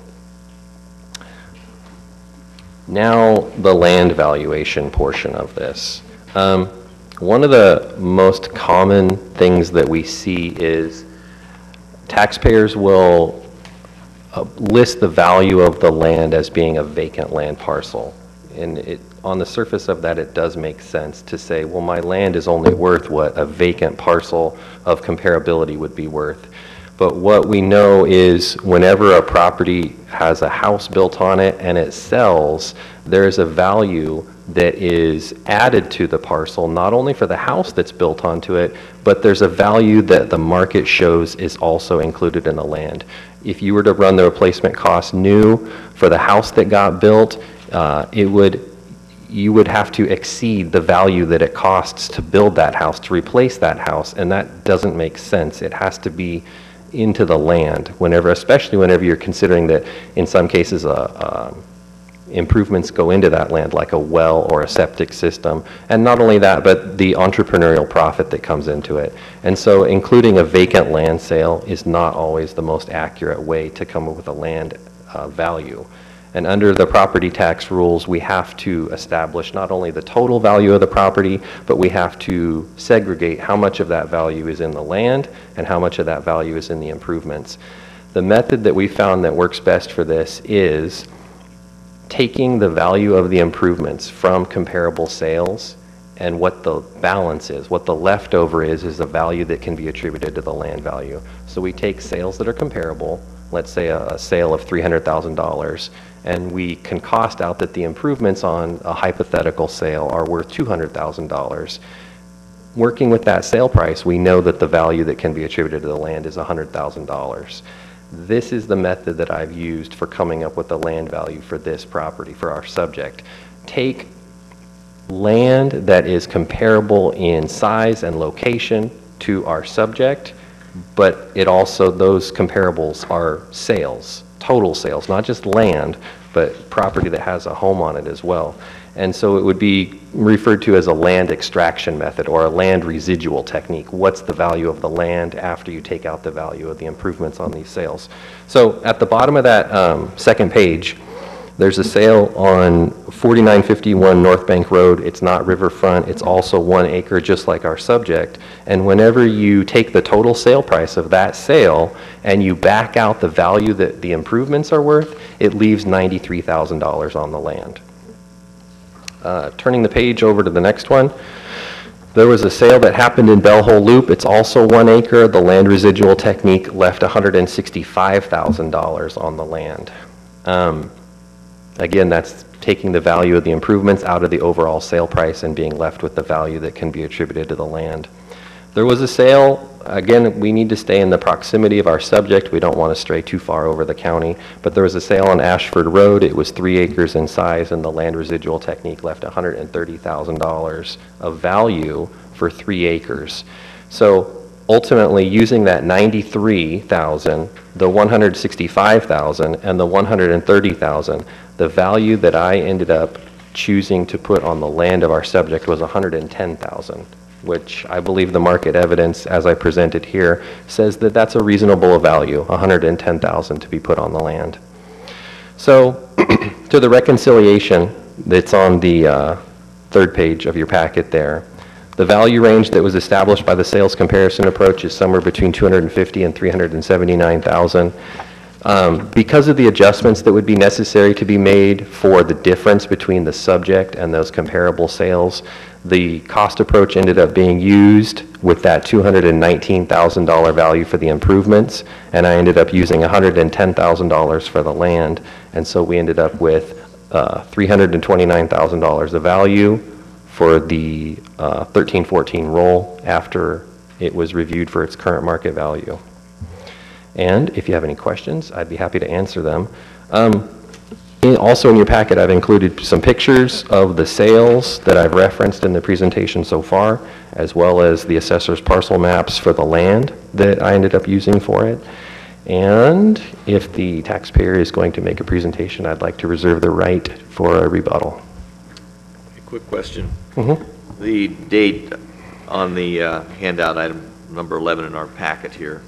Now, the land valuation portion of this. Um, one of the most common things that we see is taxpayers will uh, list the value of the land as being a vacant land parcel. And it, on the surface of that, it does make sense to say, well, my land is only worth what a vacant parcel of comparability would be worth. But what we know is whenever a property has a house built on it and it sells, there's a value that is added to the parcel, not only for the house that's built onto it, but there's a value that the market shows is also included in the land. If you were to run the replacement cost new for the house that got built, uh, it would you would have to exceed the value that it costs to build that house, to replace that house, and that doesn't make sense. It has to be into the land, whenever, especially whenever you're considering that in some cases uh, uh, improvements go into that land, like a well or a septic system, and not only that, but the entrepreneurial profit that comes into it. And so including a vacant land sale is not always the most accurate way to come up with a land uh, value. And under the property tax rules, we have to establish not only the total value of the property, but we have to segregate how much of that value is in the land and how much of that value is in the improvements. The method that we found that works best for this is taking the value of the improvements from comparable sales, and what the balance is, what the leftover is, is the value that can be attributed to the land value. So we take sales that are comparable, let's say a, a sale of three hundred thousand dollars, and we can cost out that the improvements on a hypothetical sale are worth two hundred thousand dollars. Working with that sale price, we know that the value that can be attributed to the land is one hundred thousand dollars. This is the method that I've used for coming up with the land value for this property, for our subject. Take land that is comparable in size and location to our subject, but it also, those comparables are sales, total sales, not just land, but property that has a home on it as well. And so it would be referred to as a land extraction method or a land residual technique. What's the value of the land after you take out the value of the improvements on these sales? So at the bottom of that um, second page, there's a sale on forty-nine fifty-one North Bank Road. It's not riverfront. It's also one acre, just like our subject. And whenever you take the total sale price of that sale and you back out the value that the improvements are worth, it leaves ninety-three thousand dollars on the land. Uh, turning the page over to the next one, there was a sale that happened in Bellhole Loop. It's also one acre. The land residual technique left one hundred sixty-five thousand dollars on the land. Um, Again, that's taking the value of the improvements out of the overall sale price and being left with the value that can be attributed to the land. There was a sale, again, we need to stay in the proximity of our subject. We don't want to stray too far over the county, but there was a sale on Ashford Road. It was three acres in size, and the land residual technique left one hundred thirty thousand dollars of value for three acres. So ultimately, using that ninety-three thousand, the one hundred sixty-five thousand, and the one hundred thirty thousand, the value that I ended up choosing to put on the land of our subject was one hundred ten thousand, which I believe the market evidence, as I presented here, says that that's a reasonable value, one hundred ten thousand to be put on the land. So, to the reconciliation that's on the uh, third page of your packet there, the value range that was established by the sales comparison approach is somewhere between two hundred fifty and three hundred seventy-nine thousand. Um, because of the adjustments that would be necessary to be made for the difference between the subject and those comparable sales, the cost approach ended up being used with that two hundred nineteen thousand dollar value for the improvements, and I ended up using one hundred ten thousand dollars for the land, and so we ended up with uh, three hundred twenty-nine thousand dollars of value for the uh, thirteen fourteen roll after it was reviewed for its current market value. And if you have any questions, I'd be happy to answer them. Um, in, also in your packet, I've included some pictures of the sales that I've referenced in the presentation so far, as well as the assessor's parcel maps for the land that I ended up using for it. And if the taxpayer is going to make a presentation, I'd like to reserve the right for a rebuttal. A quick question. Mm-hmm. The date on the uh, handout item number eleven in our packet here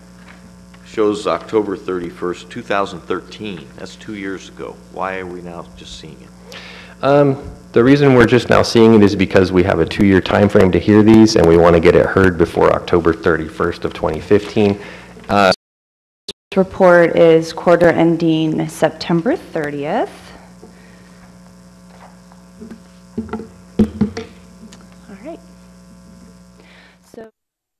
shows October thirty-first, two thousand thirteen. That's two years ago. Why are we now just seeing it? Um, the reason we're just now seeing it is because we have a two-year time frame to hear these, and we want to get it heard before October thirty-first of twenty fifteen. Uh, This report is quarter ending September thirtieth. All right. So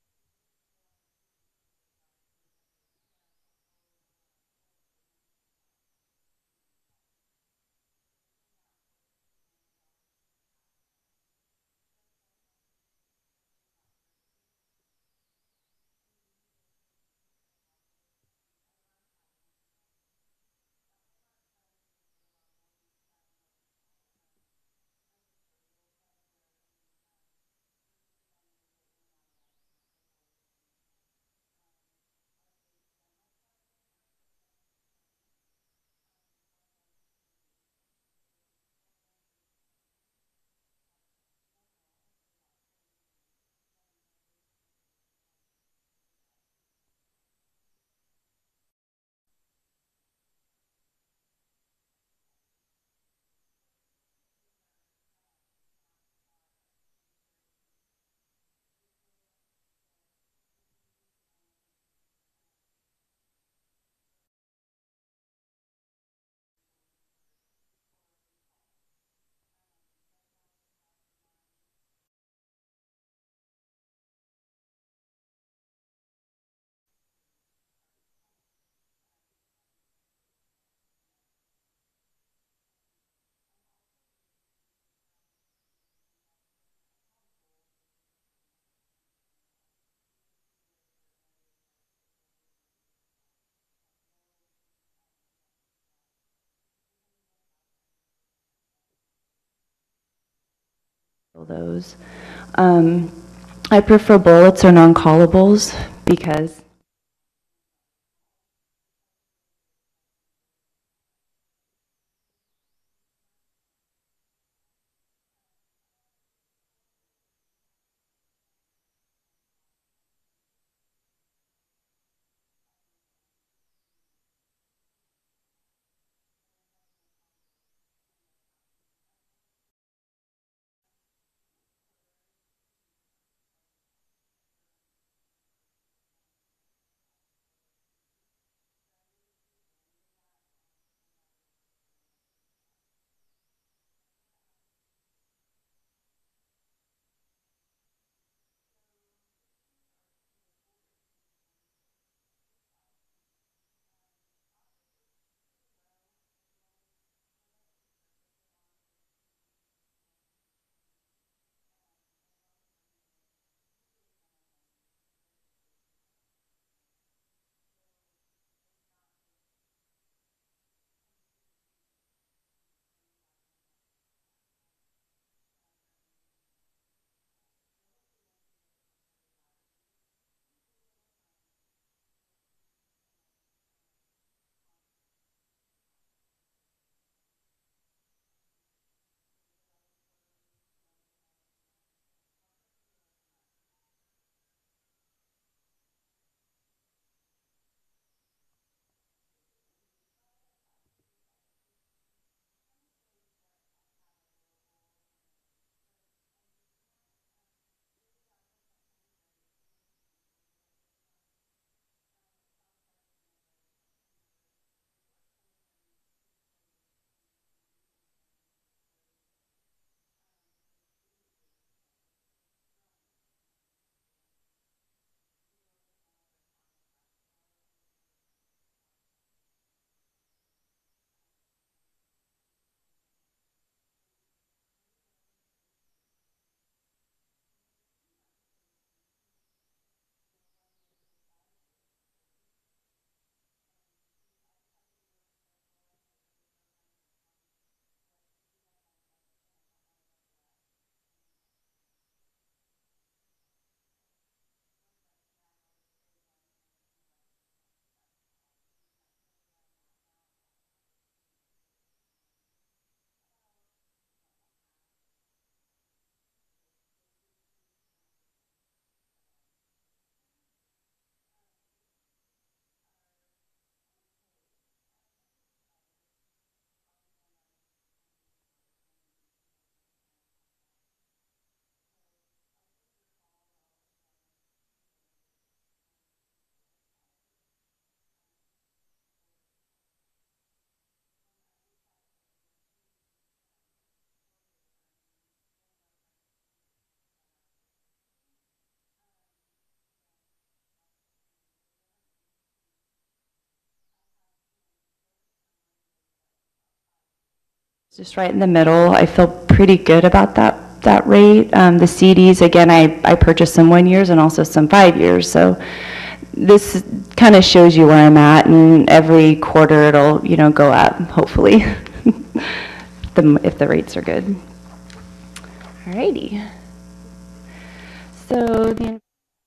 those. Um, I prefer bullets or non-callables because just right in the middle. I feel pretty good about that, that rate. Um, the C Ds, again, I, I purchased some one years and also some five years. So this kind of shows you where I'm at, and every quarter it'll, you know, go up, hopefully, the, if the rates are good. Alrighty. So the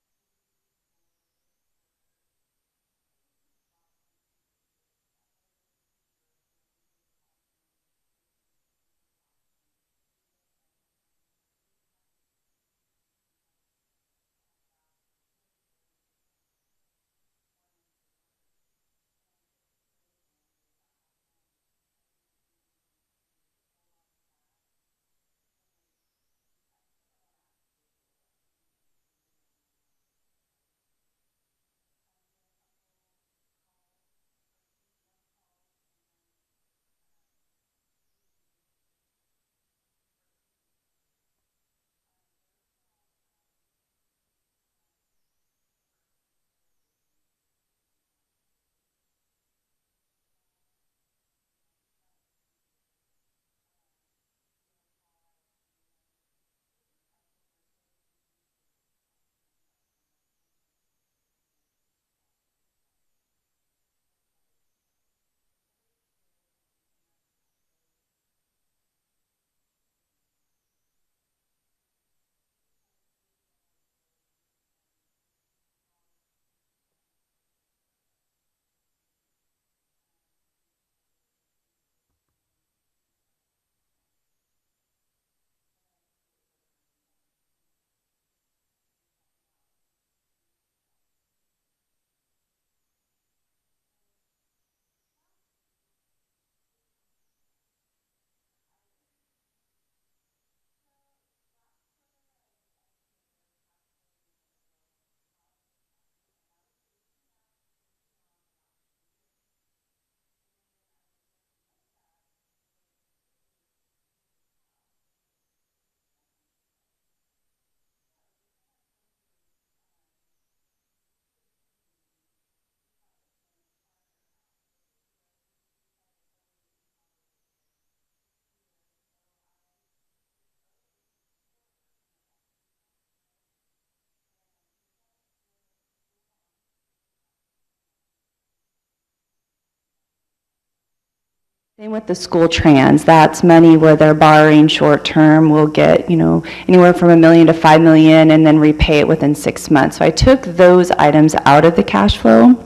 Same with the school trans. That's money where they're borrowing short term. We'll get, you know, anywhere from a million to five million and then repay it within six months. So I took those items out of the cash flow,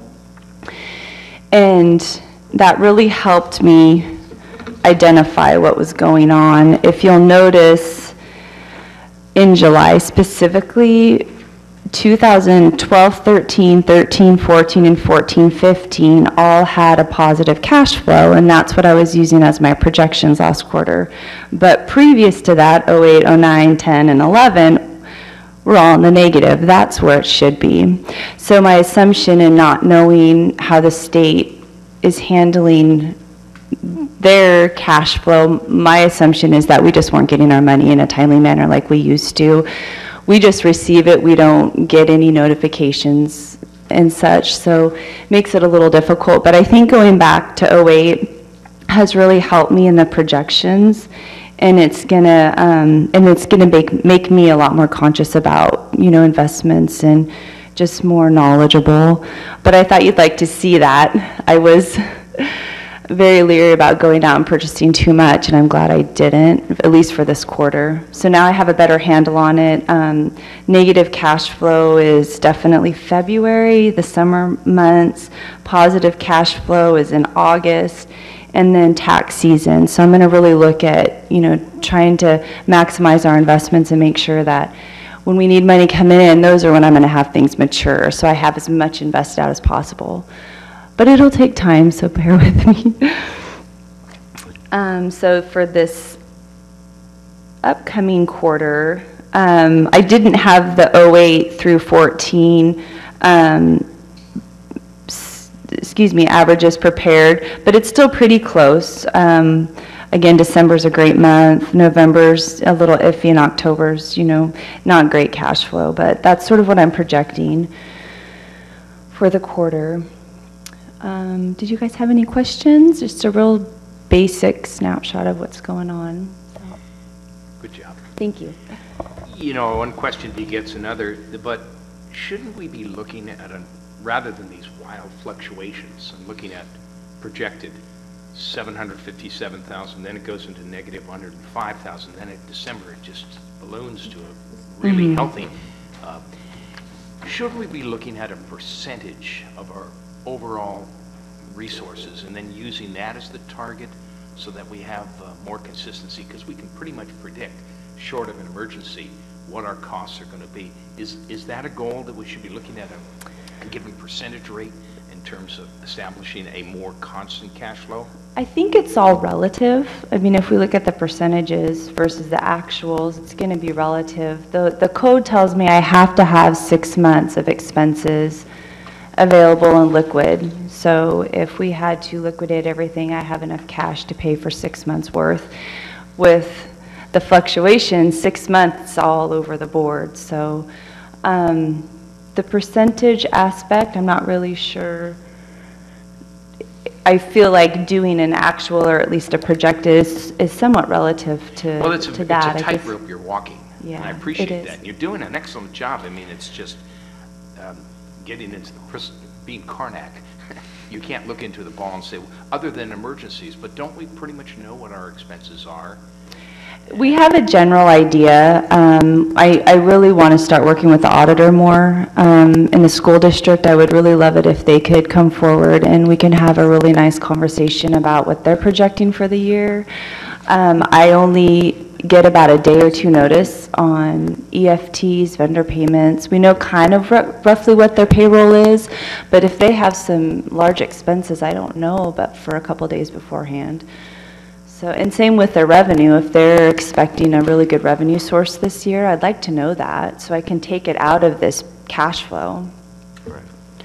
and that really helped me identify what was going on. If you'll notice, in July specifically, two thousand twelve, thirteen, thirteen, fourteen, and fourteen, fifteen all had a positive cash flow, and that's what I was using as my projections last quarter. But previous to that, oh eight, oh nine, ten, and eleven were all in the negative. That's where it should be. So my assumption in not knowing how the state is handling their cash flow, my assumption is that we just weren't getting our money in a timely manner like we used to. We just receive it, we don't get any notifications and such, so it makes it a little difficult. But I think going back to oh eight has really helped me in the projections, and it's gonna um, and it's gonna make make me a lot more conscious about, you know, investments and just more knowledgeable. But I thought you'd like to see that. I was very leery about going out and purchasing too much, and I'm glad I didn't, at least for this quarter. So now I have a better handle on it. Um, negative cash flow is definitely February, the summer months. Positive cash flow is in August, and then tax season. So I'm going to really look at, you know, trying to maximize our investments and make sure that when we need money coming in, those are when I'm going to have things mature. So I have as much invested out as possible. But it'll take time, so bear with me. um, so for this upcoming quarter, um, I didn't have the oh eight through fourteen, um, s- excuse me, averages prepared, but it's still pretty close. Um, again, December's a great month, November's a little iffy, and October's, you know, not great cash flow, but that's sort of what I'm projecting for the quarter. Um, did you guys have any questions? Just a real basic snapshot of what's going on. So, Good job. thank you. You know, one question begets another, but shouldn't we be looking at, a, rather than these wild fluctuations, and looking at projected seven hundred fifty-seven thousand, then it goes into negative one hundred five thousand, then in December it just balloons to a really Mhm. healthy. Uh, shouldn't we be looking at a percentage of our overall resources and then using that as the target so that we have uh, more consistency? Because we can pretty much predict, short of an emergency, what our costs are going to be. Is, is that a goal that we should be looking at, a, a given percentage rate in terms of establishing a more constant cash flow? I think it's all relative. I mean, if we look at the percentages versus the actuals, it's going to be relative. The, the code tells me I have to have six months of expenses available and liquid. So if we had to liquidate everything, I have enough cash to pay for six months worth. With the fluctuation, six months all over the board. So um, the percentage aspect, I'm not really sure. I feel like doing an actual or at least a projected is, is somewhat relative to, Well, it's a, to it's that. a I guess- tightrope you're walking. Yeah, and I it appreciate is. that. You're doing an excellent job. I mean, it's just um, getting into the, pers- being Karnak. You can't look into the ball and say, other than emergencies, but don't we pretty much know what our expenses are? We have a general idea. Um, I, I really want to start working with the auditor more. Um, in the school district, I would really love it if they could come forward and we can have a really nice conversation about what they're projecting for the year. Um, I only get about a day or two notice on E F Ts, vendor payments. We know kind of r- roughly what their payroll is, but if they have some large expenses, I don't know, but for a couple days beforehand. So, and same with their revenue. If they're expecting a really good revenue source this year, I'd like to know that so I can take it out of this cash flow. Right.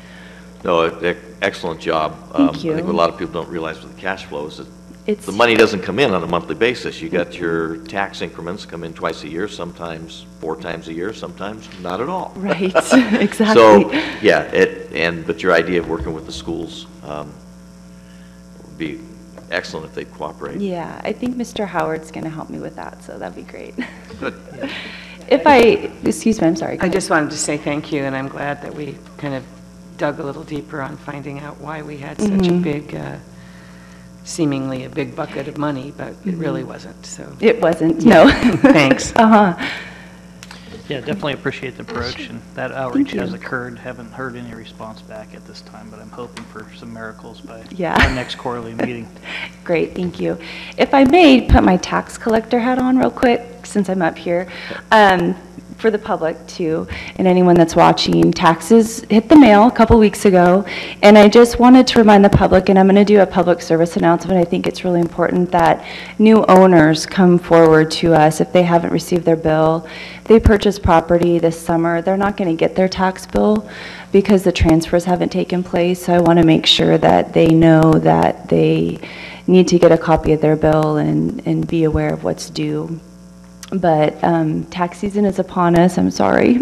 No, e- excellent job. Thank Um, you. I think what a lot of people don't realize with the cash flow is that It's- the money doesn't come in on a monthly basis. You got your tax increments come in twice a year, sometimes four times a year, sometimes not at all. Right, exactly. So, yeah, it, and, but your idea of working with the schools um, would be excellent if they'd cooperate. Yeah, I think Mister Howard's going to help me with that, so that'd be great. Good. If I, excuse me, I'm sorry. go I ahead. just wanted to say thank you, and I'm glad that we kind of dug a little deeper on finding out why we had such a Mhm. big, uh, seemingly a big bucket of money, but it really wasn't, so. It wasn't, Yeah. no. Thanks. Uh-huh. Yeah, definitely appreciate the approach, and that outreach you. has occurred. Haven't heard any response back at this time, but I'm hoping for some miracles by Yeah. our next quarterly meeting. Great, thank you. If I may put my tax collector hat on real quick, since I'm up here, um, for the public too, and anyone that's watching, taxes hit the mail a couple weeks ago, and I just wanted to remind the public, and I'm going to do a public service announcement. I think it's really important that new owners come forward to us if they haven't received their bill. They purchased property this summer, they're not going to get their tax bill because the transfers haven't taken place, so I want to make sure that they know that they need to get a copy of their bill and, and be aware of what's due. But um, tax season is upon us, I'm sorry.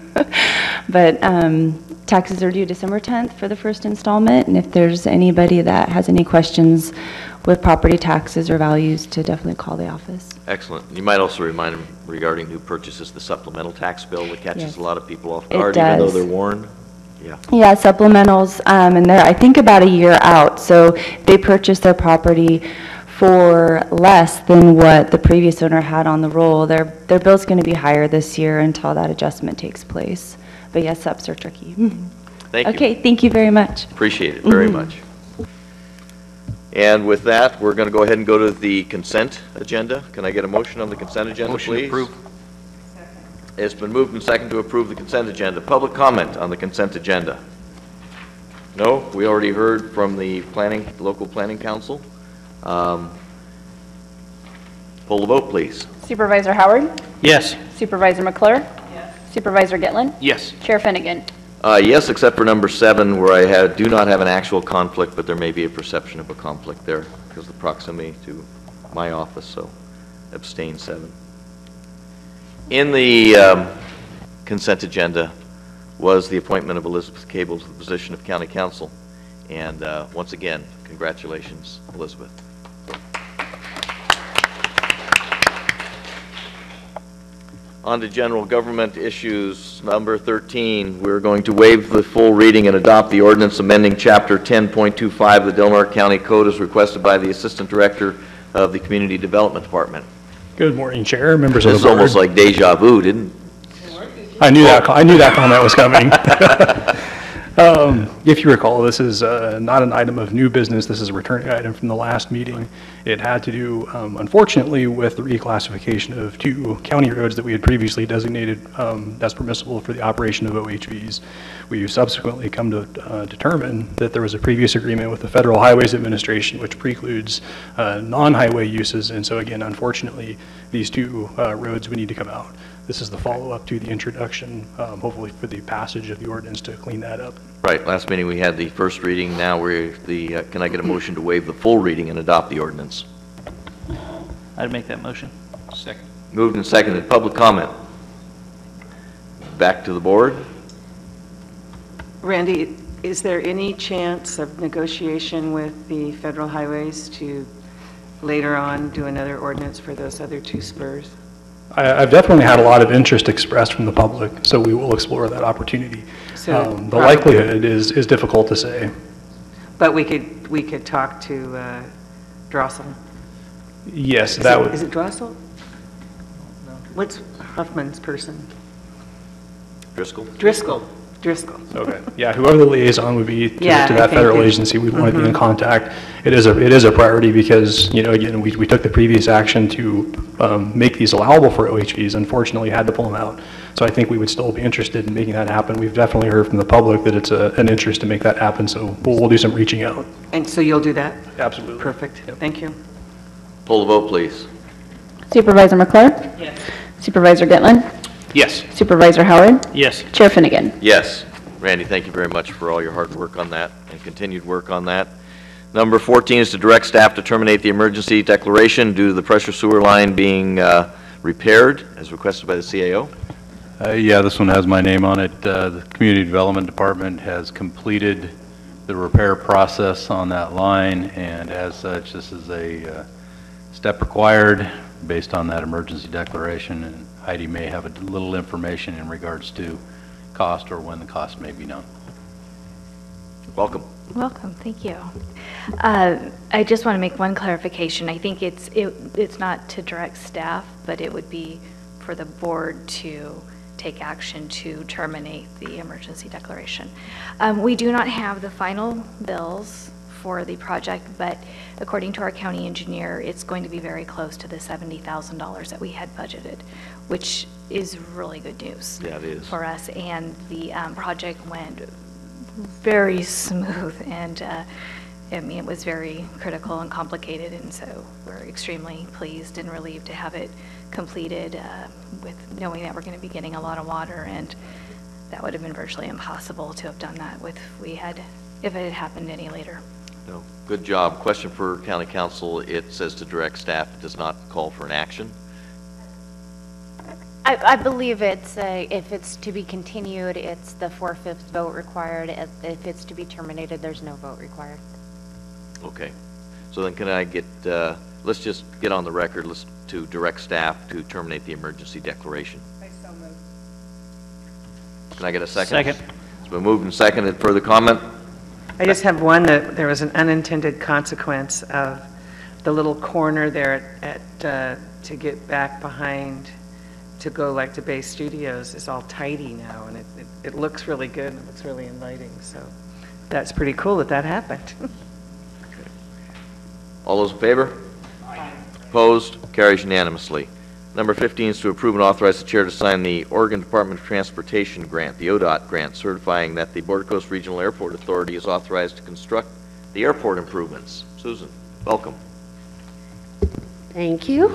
But um, taxes are due December tenth for the first installment, and if there's anybody that has any questions with property taxes or values, to definitely call the office. Excellent. You might also remind them regarding new purchases, the supplemental tax bill that catches Yes. a lot of people off It guard, even though does. they're warned. Yeah. Yeah, supplementals, um, and they're, I think, about a year out, so they purchased their property for less than what the previous owner had on the roll. Their, their bill's going to be higher this year until that adjustment takes place. But yes, subs are tricky. Thank you. Okay, thank you very much. Appreciate it very Mhm. much. And with that, we're going to go ahead and go to the consent agenda. Can I get a motion on the consent agenda, Motion please? approved. It's been moved and seconded to approve the consent agenda. Public comment on the consent agenda? No? We already heard from the planning, local planning council. Um, Poll the vote, please. Supervisor Howard? Yes. Supervisor McClure? Yes. Supervisor Gitlin? Yes. Chair Finnegan? Uh, yes, except for number seven, where I have, do not have an actual conflict, but there may be a perception of a conflict there because of the proximity to my office, so abstain seven. In the um, consent agenda was the appointment of Elizabeth Cable to the position of county council. And uh, once again, congratulations, Elizabeth. On to general government issues. Number thirteen, we're going to waive the full reading and adopt the ordinance amending Chapter ten point two five of the Del Norte County Code as requested by the Assistant Director of the Community Development Department. Good morning, Chair, members This of is the board. almost like deja vu, didn't? I knew that, I knew that comment was coming. Um, If you recall, this is uh, not an item of new business, this is a returning item from the last meeting. It had to do, um, unfortunately, with the reclassification of two county roads that we had previously designated um, as permissible for the operation of O H Vs. We subsequently come to uh, determine that there was a previous agreement with the Federal Highways Administration which precludes uh, non-highway uses, and so again, unfortunately, these two uh, roads would need to come out. This is the follow-up to the introduction, um, hopefully for the passage of the ordinance to clean that up. Right, last meeting we had the first reading, now we're the, uh, can I get a motion to waive the full reading and adopt the ordinance? I'd make that motion. Second. Moved and seconded, public comment. Back to the board. Randy, is there any chance of negotiation with the federal highways to later on do another ordinance for those other two spurs? I- I've definitely had a lot of interest expressed from the public, so we will explore that opportunity. So Um, The probably- likelihood is, is difficult to say. But we could, we could talk to uh, Drossel. Yes, Is that it- would. Is it Drossel? What's Huffman's person? Driscoll? Driscoll, Driscoll. Okay, yeah, whoever the liaison would be to Yeah, to I that think federal it- agency, we'd want to be in Mhm. contact. It is a, it is a priority because, you know, again, we, we took the previous action to um, make these allowable for O H Vs, unfortunately had to pull them out. So I think we would still be interested in making that happen. We've definitely heard from the public that it's a, an interest to make that happen, so we'll, we'll do some reaching out. And so you'll do that? Absolutely. Perfect, thank you. Pull the vote, please. Supervisor McClure? Yes. Supervisor Gitlin? Yes. Supervisor Howard? Yes. Chair Finnegan? Yes. Randy, thank you very much for all your hard work on that and continued work on that. Number fourteen is to direct staff to terminate the emergency declaration due to the pressure sewer line being uh, repaired as requested by the C A O. Uh, Yeah, this one has my name on it. Uh, The Community Development Department has completed the repair process on that line, and as such, this is a uh, step required based on that emergency declaration, and Heidi may have a little information in regards to cost or when the cost may be known. Welcome. Welcome, thank you. Uh, I just want to make one clarification. I think it's, it, it's not to direct staff, but it would be for the board to take action to terminate the emergency declaration. Um, we do not have the final bills for the project, but according to our county engineer, it's going to be very close to the seventy thousand dollars that we had budgeted, which is really good news. Yeah, it is. For us, and the um, project went very smooth, and uh, I mean, it was very critical and complicated, and so we're extremely pleased and relieved to have it completed uh, with knowing that we're going to be getting a lot of water, and that would have been virtually impossible to have done that with we had if it had happened any later. No, good job. Question for County Council. It says to direct staff. It does not call for an action. I, I believe it's, uh, if it's to be continued, it's the four-fifths vote required. If if it's to be terminated, there's no vote required. Okay. So then can I get, uh, let's just get on the record let's, to direct staff to terminate the emergency declaration. I so moved. Can I get a second? Second. It's been moved and seconded. Further comment? I just have one, that there was an unintended consequence of the little corner there at, uh, to get back behind, to go like to Bay Studios is all tidy now, and it, it, it looks really good, and it looks really inviting, so that's pretty cool that that happened. All those in favor? Opposed? Carries unanimously. Number fifteen is to approve and authorize the chair to sign the Oregon Department of Transportation grant, the O D O T grant, certifying that the Border Coast Regional Airport Authority is authorized to construct the airport improvements. Susan, welcome. Thank you.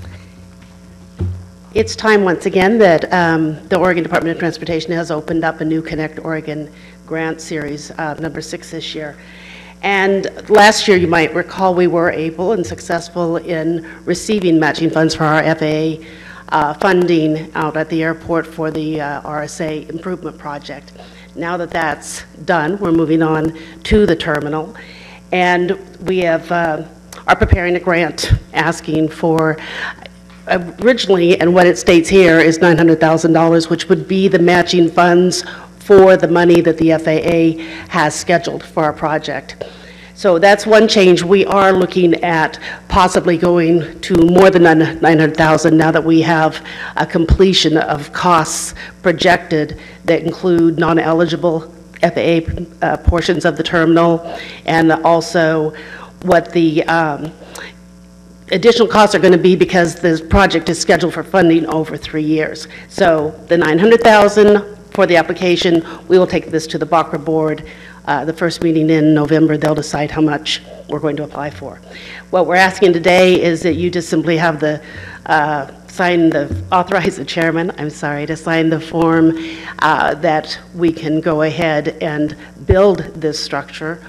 It's time once again that um, the Oregon Department of Transportation has opened up a new Connect Oregon grant series, uh, number six this year. And last year, you might recall, we were able and successful in receiving matching funds for our F A A uh, funding out at the airport for the uh, R S A improvement project. Now that that's done, we're moving on to the terminal. And we have, uh, are preparing a grant asking for originally, and what it states here, is nine hundred thousand dollars, which would be the matching funds for the money that the F A A has scheduled for our project. So that's one change. We are looking at possibly going to more than nine hundred thousand now that we have a completion of costs projected that include non-eligible F A A uh, portions of the terminal, and also what the um, additional costs are going to be because this project is scheduled for funding over three years. So the nine hundred thousand for the application, we will take this to the B A C R A board. Uh, the first meeting in November, they'll decide how much we're going to apply for. What we're asking today is that you just simply have the uh, sign the, authorize the chairman, I'm sorry, to sign the form uh, that we can go ahead and build this structure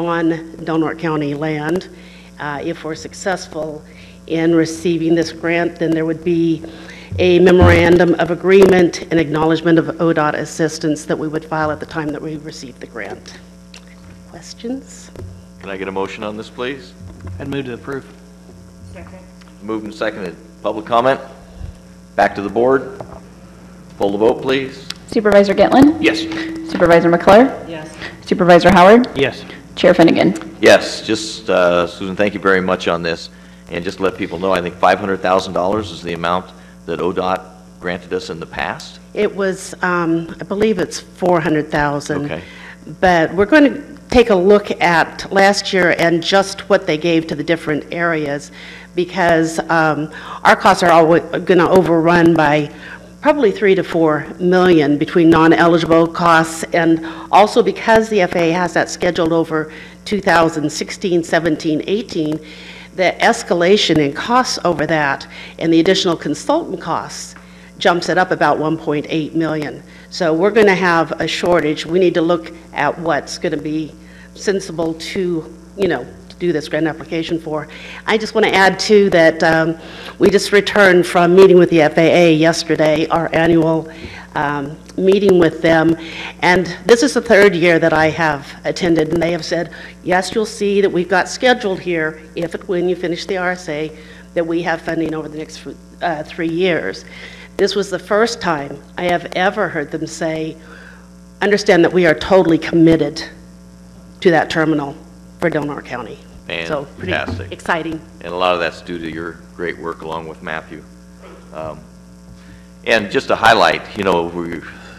on Del Norte County land. Uh, if we're successful in receiving this grant, then there would be a memorandum of agreement and acknowledgement of O D O T assistance that we would file at the time that we receive the grant. Questions? Can I get a motion on this, please? I'd move to approve. Second. Moved and seconded. Public comment? Back to the board. Poll the vote, please. Supervisor Gitlin? Yes. Supervisor McClure? Yes. Supervisor Howard? Yes. Chair Finnegan? Yes, just, uh, Susan, thank you very much on this. And just to let people know, I think five hundred thousand dollars is the amount that O D O T granted us in the past. It was, um, I believe it's four hundred thousand. Okay. But we're going to take a look at last year and just what they gave to the different areas, because um, our costs are always going to overrun by probably three to four million between non-eligible costs, and also because the F A A has that scheduled over two thousand sixteen, seventeen, eighteen, the escalation in costs over that and the additional consultant costs jumps it up about one point eight million. So we're going to have a shortage. We need to look at what's going to be sensible to, you know, to do this grant application for. I just want to add too that um, we just returned from meeting with the F A A yesterday, our annual um, meeting with them, and this is the third year that I have attended, and they have said, yes, you'll see that we've got scheduled here, if and when you finish the R S A, that we have funding over the next uh, three years. This was the first time I have ever heard them say, understand that we are totally committed to that terminal for Del Norte County. So pretty Fantastic. exciting. And a lot of that's due to your great work along with Matthew. Um, And just to highlight, you know, we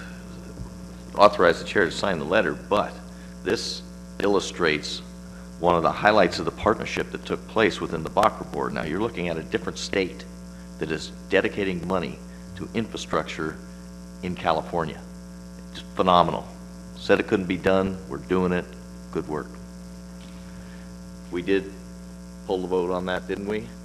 authorized the chair to sign the letter, but this illustrates one of the highlights of the partnership that took place within the B A C R board. Now, you're looking at a different state that is dedicating money to infrastructure in California. Just phenomenal. Said it couldn't be done, we're doing it, good work. We did pull the vote on that, didn't we?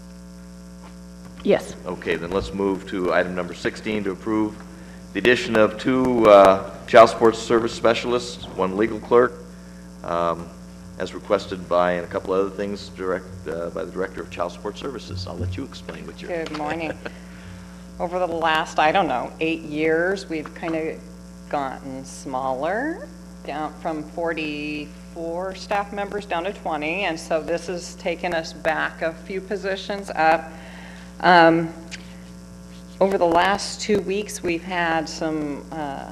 Yes. Okay, then let's move to item number sixteen to approve the addition of two uh, child support service specialists, one legal clerk, um, as requested by, and a couple other things direct uh, by the Director of Child Support Services. I'll let you explain what you're... Good morning. Over the last, I don't know, eight years, we've kind of gotten smaller, down from forty-four staff members down to twenty, and so this has taken us back a few positions up. Um, over the last two weeks, we've had some uh,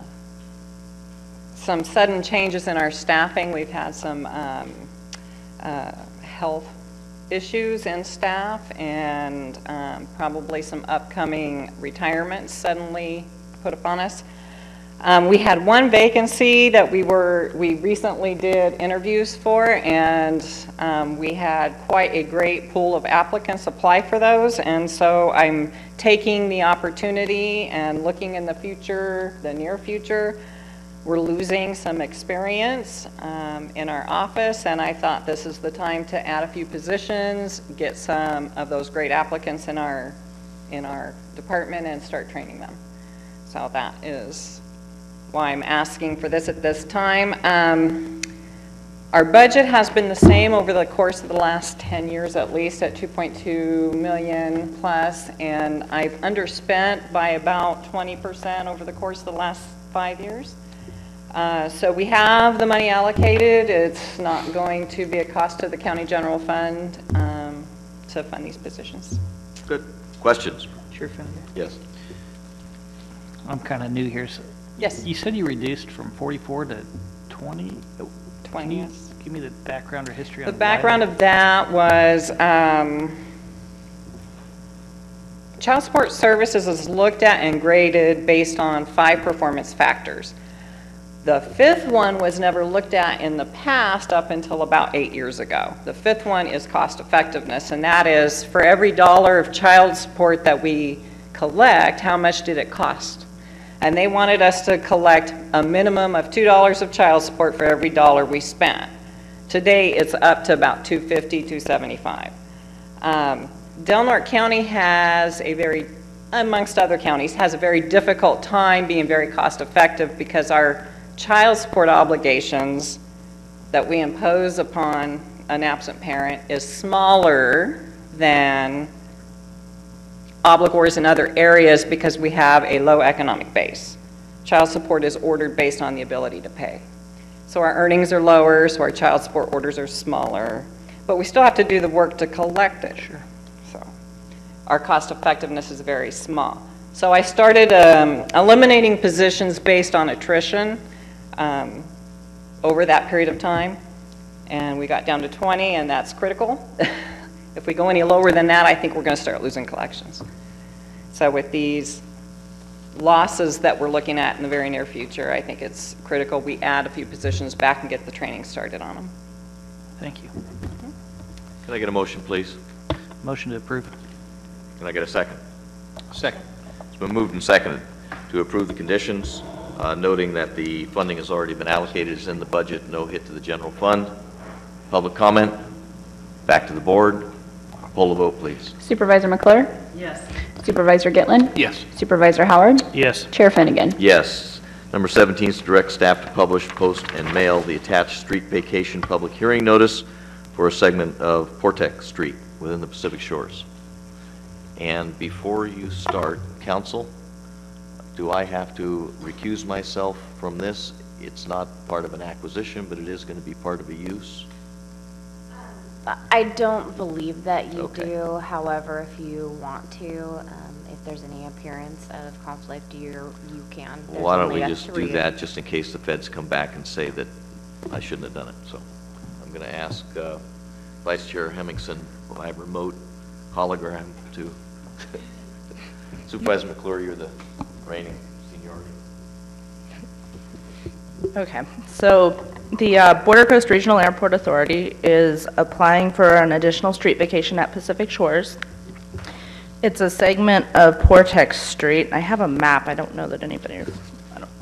some sudden changes in our staffing. We've had some um, uh, health issues in staff, and um, probably some upcoming retirements suddenly put upon us. Um, we had one vacancy that we were we recently did interviews for, and um, we had quite a great pool of applicants apply for those, and so I'm taking the opportunity and looking in the future, the near future. We're losing some experience um, in our office, and I thought this is the time to add a few positions, get some of those great applicants in our in our department, and start training them. So that is why I'm asking for this at this time. Um, our budget has been the same over the course of the last ten years, at least at two point two million plus, and I've underspent by about twenty percent over the course of the last five years. Uh, so we have the money allocated. It's not going to be a cost to the county general fund um, to fund these positions. Good. Questions? Chair Finnegan? Yes. I'm kind of new here, so. Yes. You said you reduced from forty-four to twenty? twenty, Can you yes. give me the background or history on The why background that- of that was, um, child support services is looked at and graded based on five performance factors. The fifth one was never looked at in the past up until about eight years ago. The fifth one is cost effectiveness, and that is for every dollar of child support that we collect, how much did it cost? And they wanted us to collect a minimum of two dollars of child support for every dollar we spent. Today, it's up to about two fifty, two seventy-five. Um, Del Norte County has a very, amongst other counties, has a very difficult time being very cost effective because our child support obligations that we impose upon an absent parent is smaller than obligors in other areas because we have a low economic base. Child support is ordered based on the ability to pay. So our earnings are lower, so our child support orders are smaller, but we still have to do the work to collect it. Sure. So our cost effectiveness is very small. So I started um, eliminating positions based on attrition um, over that period of time, and we got down to twenty, and that's critical. If we go any lower than that, I think we're going to start losing collections. So with these losses that we're looking at in the very near future, I think it's critical we add a few positions back and get the training started on them. Thank you. Can I get a motion, please? Motion to approve. Can I get a second? Second. It's been moved and seconded to approve the conditions, uh, noting that the funding has already been allocated, is in the budget, no hit to the general fund. Public comment? Back to the board. Poll the vote, please. Supervisor McClure? Yes. Supervisor Gitlin? Yes. Supervisor Howard? Yes. Chair Finnegan? Yes. Number seventeen is to direct staff to publish, post, and mail the attached street vacation public hearing notice for a segment of Portec Street within the Pacific Shores. And before you start, council, do I have to recuse myself from this? It's not part of an acquisition, but it is going to be part of a use. I don't believe that you Okay. do. However, if you want to, um, if there's any appearance of conflict, you you can. There's Why don't only we up just to do three. that, just in case the feds come back and say that I shouldn't have done it? So I'm going to ask uh, Vice Chair Hemmingson by remote hologram to Supervisor McClure, you're the reigning seniority. Okay, so the uh, Border Coast Regional Airport Authority is applying for an additional street vacation at Pacific Shores. It's a segment of Portec Street. I have a map. I don't know that anybody, I don't.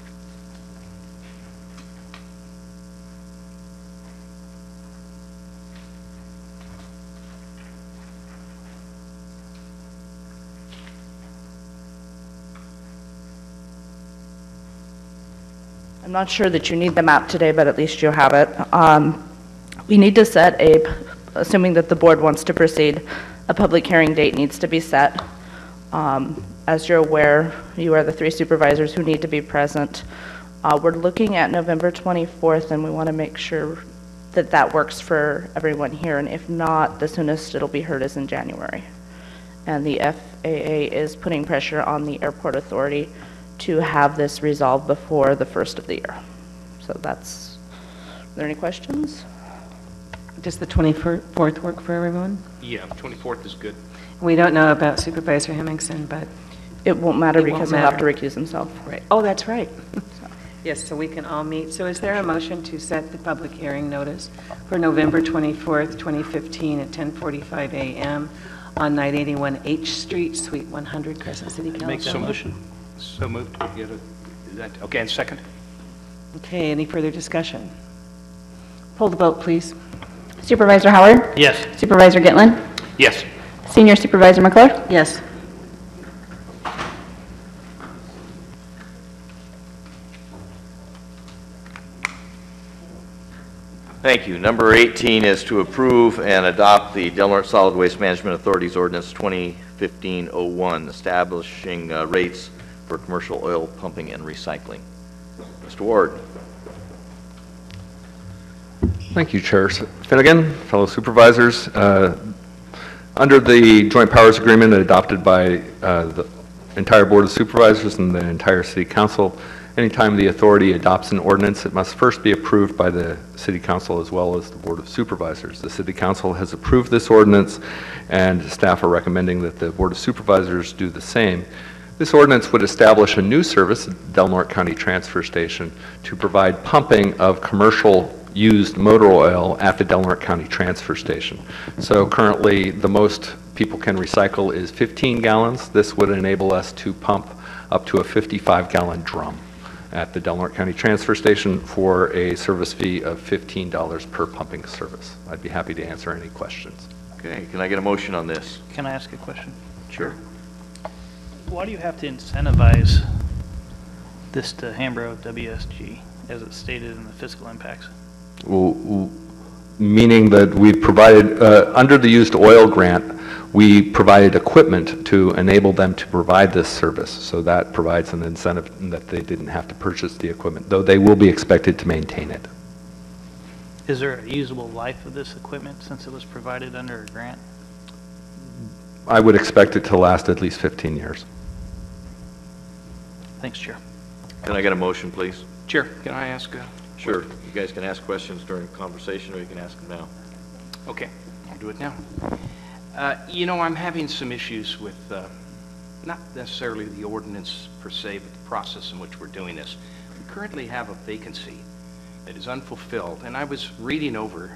I'm not sure that you need the map today, but at least you have it. Um, We need to set a, assuming that the board wants to proceed, a public hearing date needs to be set. Um, As you're aware, you are the three supervisors who need to be present. Uh, We're looking at November twenty-fourth, and we want to make sure that that works for everyone here, and if not, the soonest it'll be heard is in January. And the F A A is putting pressure on the airport authority to have this resolved before the first of the year. So that's, are there any questions? Does the twenty-fourth work for everyone? Yeah, twenty-fourth is good. We don't know about Supervisor Hemmingson, but. It won't matter It won't because he'll have to matter. recuse himself. Right. Oh, that's right. Yes, so we can all meet. So is there a motion to set the public hearing notice for November twenty-fourth, twenty fifteen at ten forty-five a m on nine eighty-one H Street, Suite one hundred, Crescent City, California? Make that motion. So moved. You gotta do that. Okay, and second? Okay, any further discussion? Poll the vote, please. Supervisor Howard? Yes. Supervisor Gitlin? Yes. Senior Supervisor McClure? Yes. Thank you. Number eighteen is to approve and adopt the Del Norte Solid Waste Management Authority's Ordinance twenty fifteen oh one, establishing uh, rates for commercial oil pumping and recycling. Mister Ward. Thank you, Chair Finnegan, fellow supervisors. Uh, Under the joint powers agreement adopted by uh, the entire Board of Supervisors and the entire City Council, anytime the authority adopts an ordinance, it must first be approved by the City Council as well as the Board of Supervisors. The City Council has approved this ordinance, and staff are recommending that the Board of Supervisors do the same. This ordinance would establish a new service at Del Norte County Transfer Station to provide pumping of commercial used motor oil at the Del Norte County Transfer Station. So currently, the most people can recycle is fifteen gallons. This would enable us to pump up to a fifty-five gallon drum at the Del Norte County Transfer Station for a service fee of fifteen dollars per pumping service. I'd be happy to answer any questions. Okay, can I get a motion on this? Can I ask a question? Sure. Why do you have to incentivize this to Hambro W S G as it's stated in the fiscal impacts? W- w- Meaning that we provided, uh, under the used oil grant, we provided equipment to enable them to provide this service. So that provides an incentive that they didn't have to purchase the equipment, though they will be expected to maintain it. Is there a usable life of this equipment since it was provided under a grant? I would expect it to last at least fifteen years. Thanks, Chair. Can I get a motion, please? Chair, can I ask a... Sure. You guys can ask questions during conversation, or you can ask them now. Okay, I'll do it now. Uh, You know, I'm having some issues with, uh, not necessarily the ordinance per se, but the process in which we're doing this. We currently have a vacancy that is unfulfilled, and I was reading over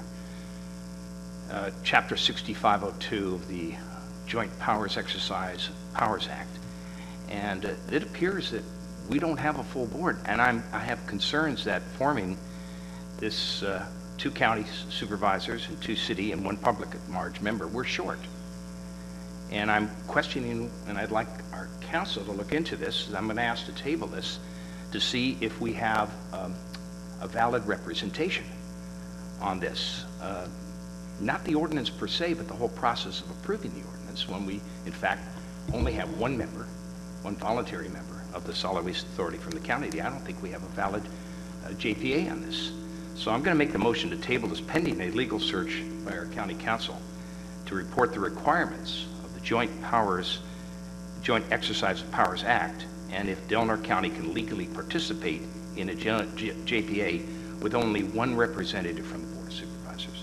uh, Chapter sixty-five oh two of the Joint Powers Exercise Powers Act, and uh, it appears that we don't have a full board, and I'm, I have concerns that forming this uh, two county supervisors and two city and one public at large member, we're short. And I'm questioning, and I'd like our council to look into this, I'm going to ask to table this to see if we have um, a valid representation on this. Uh, not the ordinance per se, but the whole process of approving the ordinance when we, in fact, only have one member, one voluntary member of the Solid Waste Authority from the county. I don't think we have a valid uh, J P A on this. So I'm going to make the motion to table this pending a legal search by our county council to report the requirements of the Joint Powers, Joint Exercise of Powers Act, and if Del Norte County can legally participate in a J P A with only one representative from the Board of Supervisors.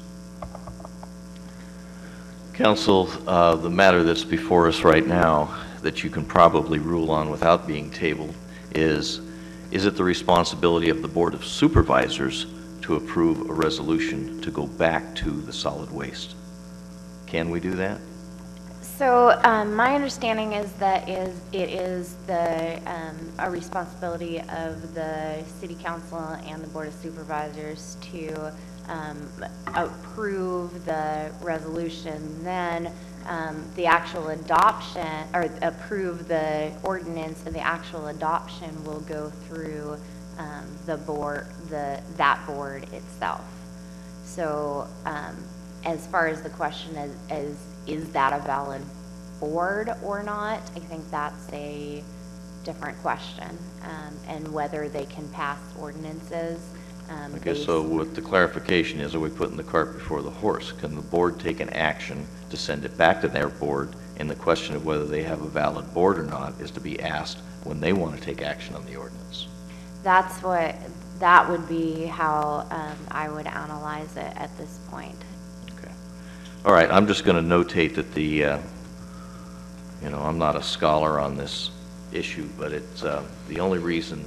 Council, uh, the matter that's before us right now that you can probably rule on without being tabled is, is it the responsibility of the Board of Supervisors to approve a resolution to go back to the solid waste? Can we do that? So um, my understanding is that is it is the um, a responsibility of the City Council and the Board of Supervisors to um, approve the resolution. Then um, the actual adoption, or approve the ordinance, and the actual adoption will go through um, the board, the that board itself. So um, as far as the question as, as is that a valid board or not, I think that's a different question, um, and whether they can pass ordinances. Um, I guess so. What the clarification is, are we putting the cart before the horse? Can the board take an action to send it back to their board, and the question of whether they have a valid board or not is to be asked when they want to take action on the ordinance? That's what, that would be how um, I would analyze it at this point. All right, I'm just going to notate that the, uh, you know, I'm not a scholar on this issue, but it's uh, the only reason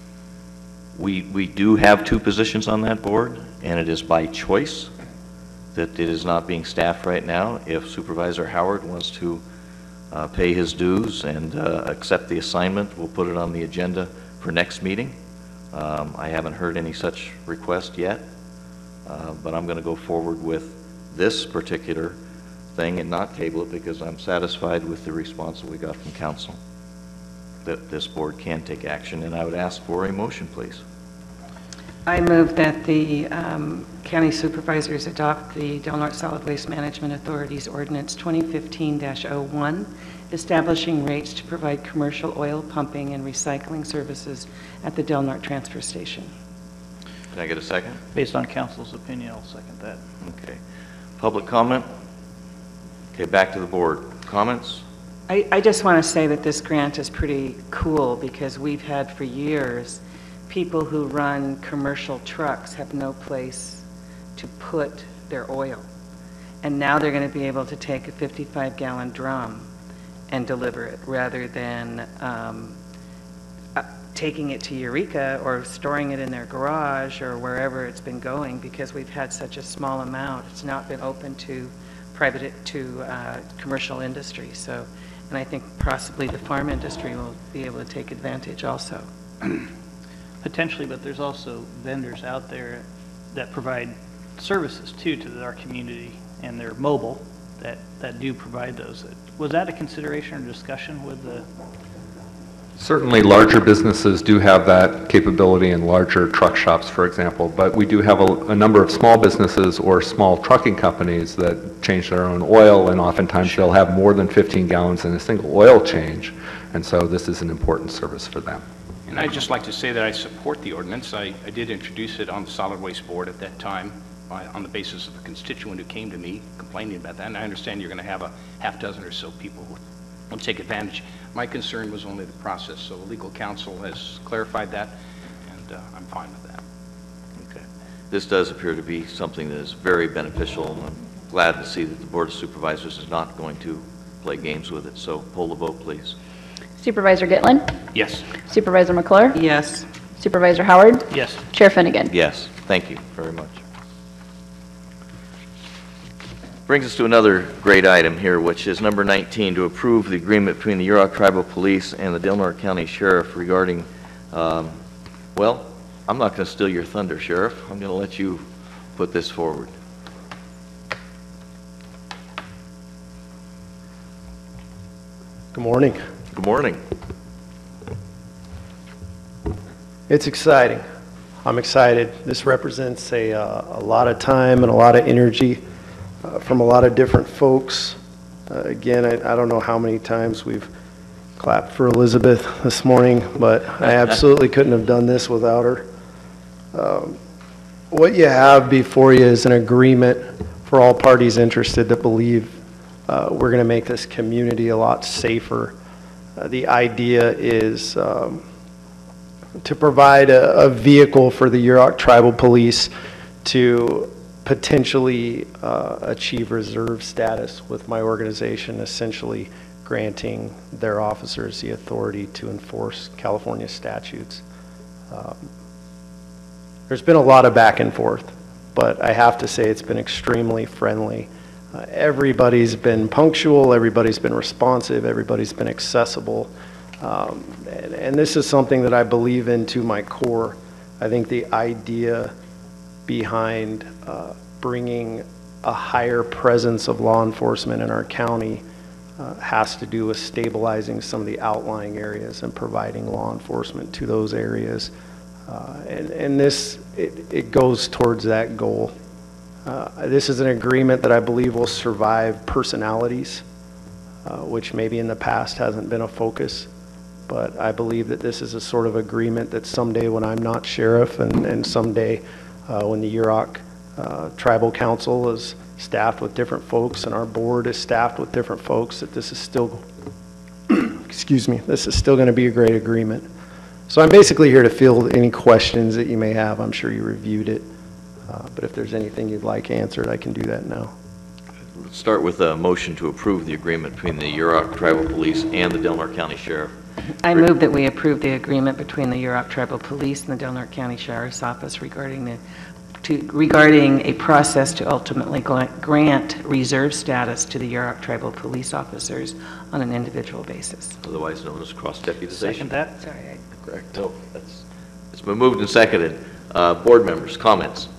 we, we do have two positions on that board, and it is by choice that it is not being staffed right now. If Supervisor Howard wants to uh, pay his dues and uh, accept the assignment, we'll put it on the agenda for next meeting. Um, I haven't heard any such request yet, uh, but I'm going to go forward with this particular thing and not table it because I'm satisfied with the response that we got from council that this board can take action, and I would ask for a motion, please. I move that the um, county supervisors adopt the Del Norte Solid Waste Management Authority's Ordinance twenty fifteen dash oh one, establishing rates to provide commercial oil pumping and recycling services at the Del Norte Transfer Station. Can I get a second? Based on council's opinion, I'll second that. Okay. Public comment? Okay, back to the board. Comments? I, I just want to say that this grant is pretty cool because we've had for years people who run commercial trucks have no place to put their oil. And now they're going to be able to take a fifty-five gallon drum and deliver it rather than um, uh, taking it to Eureka or storing it in their garage or wherever it's been going, because we've had such a small amount. It's not been open to private, to uh, commercial industry. So, and I think possibly the farm industry will be able to take advantage also. Potentially, but there's also vendors out there that provide services too to our community, and they're mobile, that, that do provide those. Was that a consideration or discussion with the? Certainly, larger businesses do have that capability in larger truck shops, for example, but we do have a, a number of small businesses or small trucking companies that change their own oil, and oftentimes they'll have more than fifteen gallons in a single oil change, and so this is an important service for them. And I'd just like to say that I support the ordinance. I, I did introduce it on the Solid Waste Board at that time by, on the basis of a constituent who came to me complaining about that, and I understand you're going to have a half dozen or so people who will take advantage. My concern was only the process, so legal counsel has clarified that, and uh, I'm fine with that. Okay. This does appear to be something that is very beneficial, and I'm glad to see that the Board of Supervisors is not going to play games with it. So poll the vote, please. Supervisor Gitlin? Yes. Supervisor McClure? Yes. Supervisor Howard? Yes. Chair Finnegan? Yes. Thank you very much. Brings us to another great item here, which is number nineteen, to approve the agreement between the Yurok Tribal Police and the Del Norte County Sheriff regarding, um, well, I'm not going to steal your thunder, Sheriff. I'm going to let you put this forward. Good morning. Good morning. It's exciting. I'm excited. This represents a, uh, a lot of time and a lot of energy uh, from a lot of different folks. Uh, again, I, I don't know how many times we've clapped for Elizabeth this morning, but I absolutely couldn't have done this without her. Um, what you have before you is an agreement for all parties interested that believe uh, we're going to make this community a lot safer. Uh, the idea is um, to provide a, a vehicle for the Yurok Tribal Police to potentially uh, achieve reserve status with my organization, essentially granting their officers the authority to enforce California statutes. Um, there's been a lot of back and forth, but I have to say it's been extremely friendly. Uh, everybody's been punctual, everybody's been responsive, everybody's been accessible. Um, and, and this is something that I believe in to my core. I think the idea behind uh, bringing a higher presence of law enforcement in our county uh, has to do with stabilizing some of the outlying areas and providing law enforcement to those areas. Uh, and, and this, it, it goes towards that goal. Uh, this is an agreement that I believe will survive personalities, uh, which maybe in the past hasn't been a focus. But I believe that this is a sort of agreement that someday when I'm not sheriff and, and someday uh, when the Yurok uh, Tribal Council is staffed with different folks and our board is staffed with different folks, that this is still, excuse me, this is still going to be a great agreement. So I'm basically here to field any questions that you may have. I'm sure you reviewed it. Uh, but if there's anything you'd like answered, I can do that now. Let's start with a motion to approve the agreement between the Yurok Tribal Police and the Del Norte County Sheriff. I move that we approve the agreement between the Yurok Tribal Police and the Del Norte County Sheriff's Office regarding the to, regarding a process to ultimately grant reserve status to the Yurok Tribal Police officers on an individual basis. Otherwise known as cross-deputization. Second that. Sorry. I Correct. No, that's, it's been moved and seconded. Uh, board members, comments?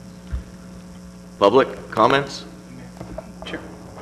Public comments? Sure.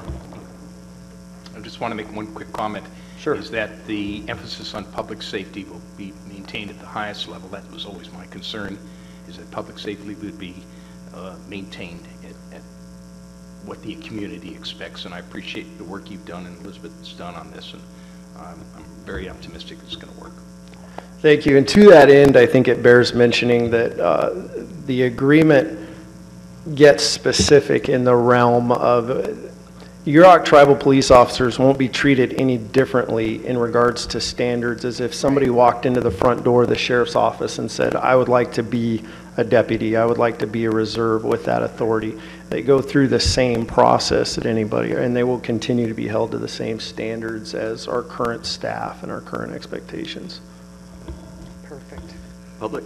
I just want to make one quick comment. Sure. Is that the emphasis on public safety will be maintained at the highest level. That was always my concern, is that public safety would be uh, maintained at, at what the community expects. And I appreciate the work you've done and Elizabeth has done on this. And um, I'm very optimistic it's going to work. Thank you. And to that end, I think it bears mentioning that uh, the agreement gets specific in the realm of Yurok tribal police officers won't be treated any differently in regards to standards as if somebody walked into the front door of the sheriff's office and said, I would like to be a deputy, I would like to be a reserve with that authority. They go through the same process that anybody, and they will continue to be held to the same standards as our current staff and our current expectations. Perfect. Public?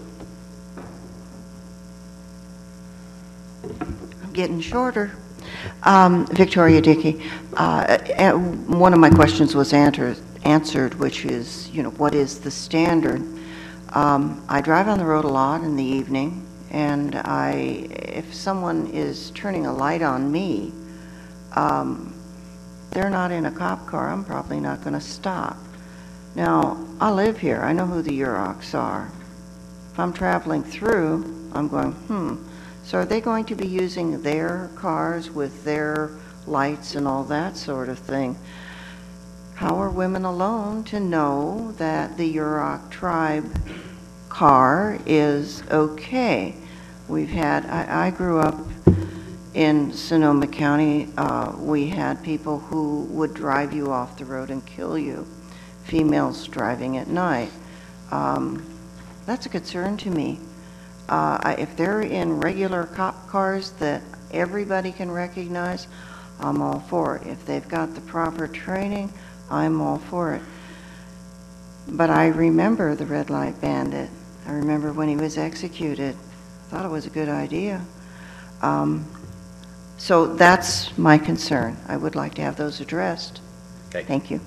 I'm getting shorter. Um, Victoria Dickey, uh, uh, one of my questions was answered, answered, which is, you know, what is the standard? Um, I drive on the road a lot in the evening, and I, if someone is turning a light on me, um, they're not in a cop car, I'm probably not going to stop. Now, I live here, I know who the Yuroks are. If I'm traveling through, I'm going, hmm, so are they going to be using their cars with their lights and all that sort of thing? How are women alone to know that the Yurok tribe car is okay? We've had, I, I grew up in Sonoma County. Uh, we had people who would drive you off the road and kill you, females driving at night. Um, that's a concern to me. Uh, I, if they're in regular cop cars that everybody can recognize, I'm all for it. If they've got the proper training, I'm all for it. But I remember the red light bandit. I remember when he was executed. I thought it was a good idea. Um, so that's my concern. I would like to have those addressed. Okay. Thank you.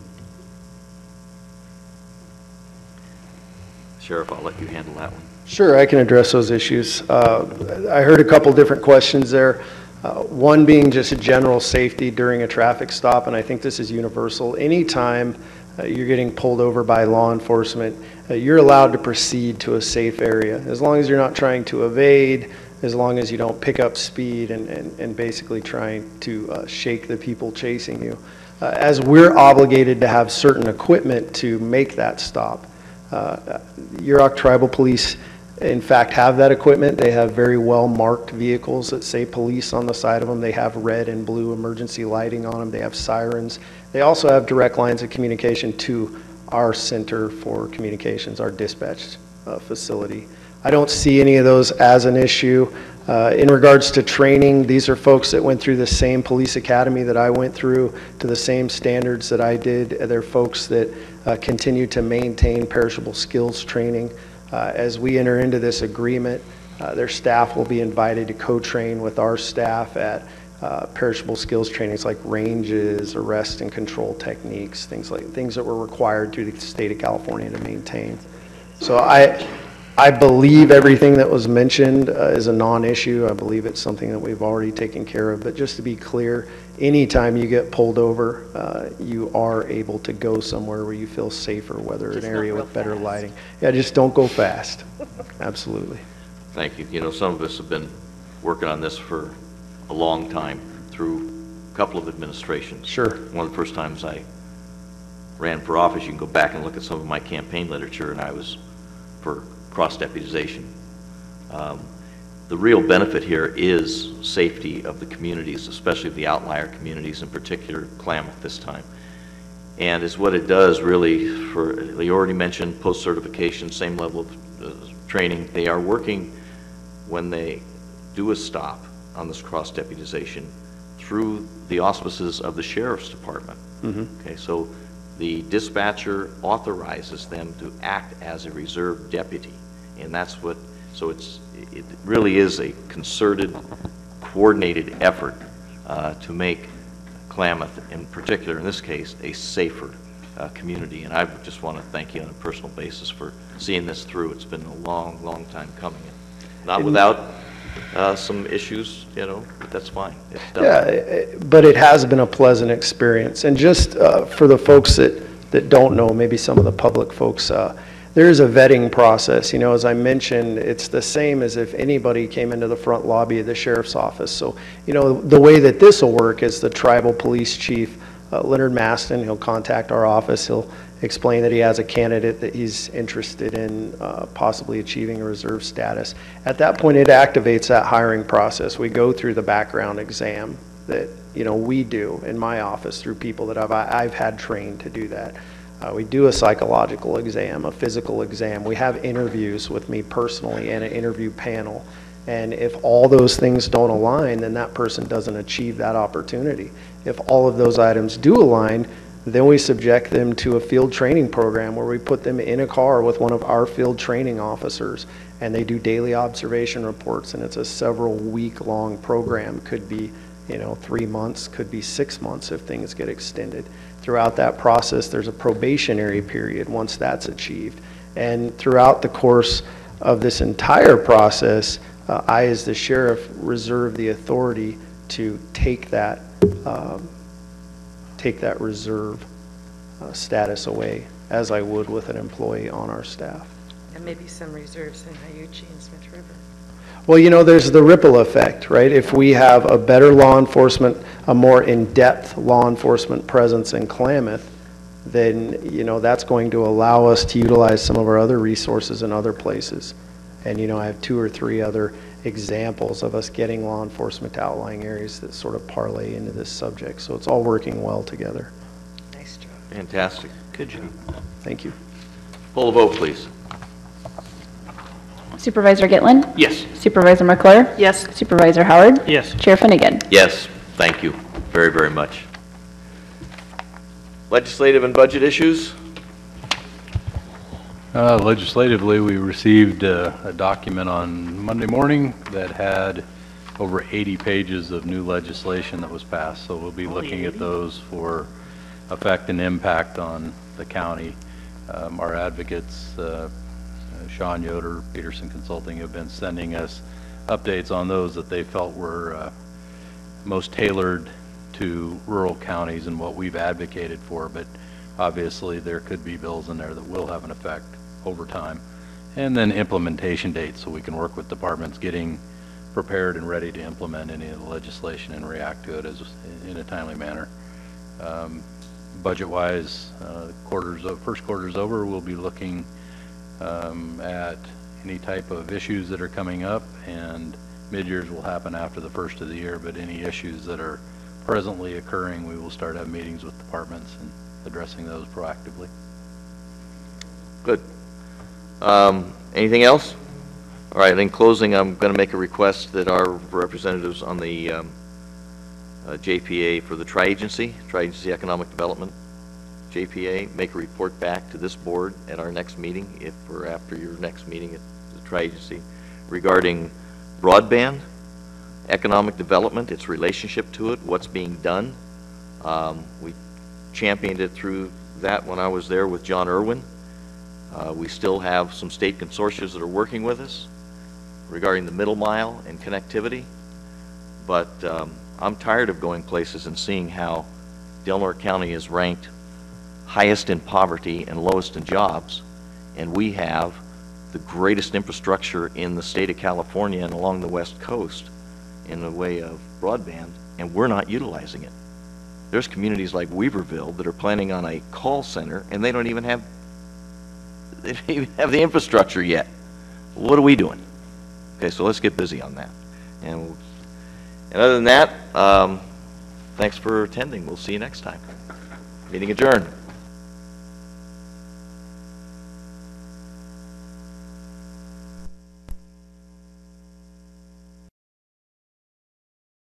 Sheriff, I'll let you handle that one. Sure, I can address those issues. Uh, I heard a couple different questions there. Uh, one being just general safety during a traffic stop, and I think this is universal. Anytime uh, you're getting pulled over by law enforcement, uh, you're allowed to proceed to a safe area. As long as you're not trying to evade, as long as you don't pick up speed and, and, and basically trying to uh, shake the people chasing you. Uh, as we're obligated to have certain equipment to make that stop. Uh, Yurok Tribal Police in fact have that equipment. They have very well marked vehicles that say police on the side of them. They have red and blue emergency lighting on them. They have sirens. They also have direct lines of communication to our Center for Communications, our dispatch uh, facility. I don't see any of those as an issue. Uh, in regards to training, these are folks that went through the same police academy that I went through, to the same standards that I did. They're folks that uh, continue to maintain perishable skills training. Uh, as we enter into this agreement, uh, their staff will be invited to co-train with our staff at uh, perishable skills trainings like ranges, arrest and control techniques, things like things that were required through the state of California to maintain. So I, I believe everything that was mentioned uh, is a non-issue. I believe it's something that we've already taken care of. But just to be clear, anytime you get pulled over, uh, you are able to go somewhere where you feel safer, whether Just an area not real with better fast. lighting. Yeah, just don't go fast. Absolutely. Thank you. You know, some of us have been working on this for a long time through a couple of administrations. Sure. One of the first times I ran for office, you can go back and look at some of my campaign literature, and I was for cross-deputization. Um, the real benefit here is safety of the communities, especially the outlier communities, in particular Klamath this time. And is what it does really for, you already mentioned post-certification, same level of uh, training. They are working when they do a stop on this cross-deputization through the auspices of the Sheriff's Department. Mm-hmm. Okay, so the dispatcher authorizes them to act as a reserve deputy. And that's what, so it's, it really is a concerted, coordinated effort uh, to make Klamath, in particular in this case, a safer uh, community. And I just want to thank you on a personal basis for seeing this through. It's been a long, long time coming. Not without uh, some issues, you know, but that's fine. It's done. Yeah, but it has been a pleasant experience. And just uh, for the folks that, that don't know, maybe some of the public folks, uh, there is a vetting process. You know, as I mentioned, it's the same as if anybody came into the front lobby of the sheriff's office. So, you know, the way that this will work is the tribal police chief, uh, Leonard Maston, he'll contact our office. He'll explain that he has a candidate that he's interested in uh, possibly achieving a reserve status. At that point, it activates that hiring process. We go through the background exam that, you know, we do in my office through people that I've, I've had trained to do that. Uh, we do a psychological exam, a physical exam. We have interviews with me personally and an interview panel. And if all those things don't align, then that person doesn't achieve that opportunity. If all of those items do align, then we subject them to a field training program where we put them in a car with one of our field training officers, and they do daily observation reports, and it's a several week long program. Could be, you know, three months, could be six months if things get extended. Throughout that process, there's a probationary period once that's achieved. And throughout the course of this entire process, uh, I, as the sheriff, reserve the authority to take that, um, take that reserve uh, status away, as I would with an employee on our staff. And maybe some reserves in Hayuchi and Smith River. Well, you know, there's the ripple effect, right? If we have a better law enforcement, a more in-depth law enforcement presence in Klamath, then, you know, that's going to allow us to utilize some of our other resources in other places. And, you know, I have two or three other examples of us getting law enforcement to outlying areas that sort of parlay into this subject. So it's all working well together. Nice job. Fantastic. Good job. Thank you. Poll the vote, please. Supervisor Gitlin? Yes. Supervisor McClure? Yes. Supervisor Howard? Yes. Chair Finnegan? Yes, thank you very, very much. Legislative and budget issues? Uh, Legislatively, we received uh, a document on Monday morning that had over eighty pages of new legislation that was passed. So we'll be looking at those for effect and impact on the county. Um, Our advocates, uh, Sean Yoder, Peterson Consulting, have been sending us updates on those that they felt were uh, most tailored to rural counties and what we've advocated for. But obviously, there could be bills in there that will have an effect over time. And then implementation dates, so we can work with departments getting prepared and ready to implement any of the legislation and react to it as in a timely manner. Um, budget-wise, uh, quarters of, first quarter's over, we'll be looking um, at any type of issues that are coming up, and mid-years will happen after the first of the year, but any issues that are presently occurring, we will start having meetings with departments and addressing those proactively. Good. Um, anything else? All right, in closing, I'm going to make a request that our representatives on the um, uh, J P A for the Tri-Agency, Tri-Agency Economic Development, J P A, make a report back to this board at our next meeting, if or after your next meeting at the Tri-Agency, regarding broadband, economic development, its relationship to it, what's being done. Um, we championed it through that when I was there with John Irwin. Uh, we still have some state consortia that are working with us regarding the middle mile and connectivity, but um, I'm tired of going places and seeing how Del Norte County is ranked highest in poverty and lowest in jobs, and we have the greatest infrastructure in the state of California and along the West Coast in the way of broadband, and we're not utilizing it. There's communities like Weaverville that are planning on a call center, and they don't even have they don't even have the infrastructure yet. What are we doing? Okay, so let's get busy on that. And, we'll, and other than that, um, thanks for attending. We'll see you next time. Meeting adjourned.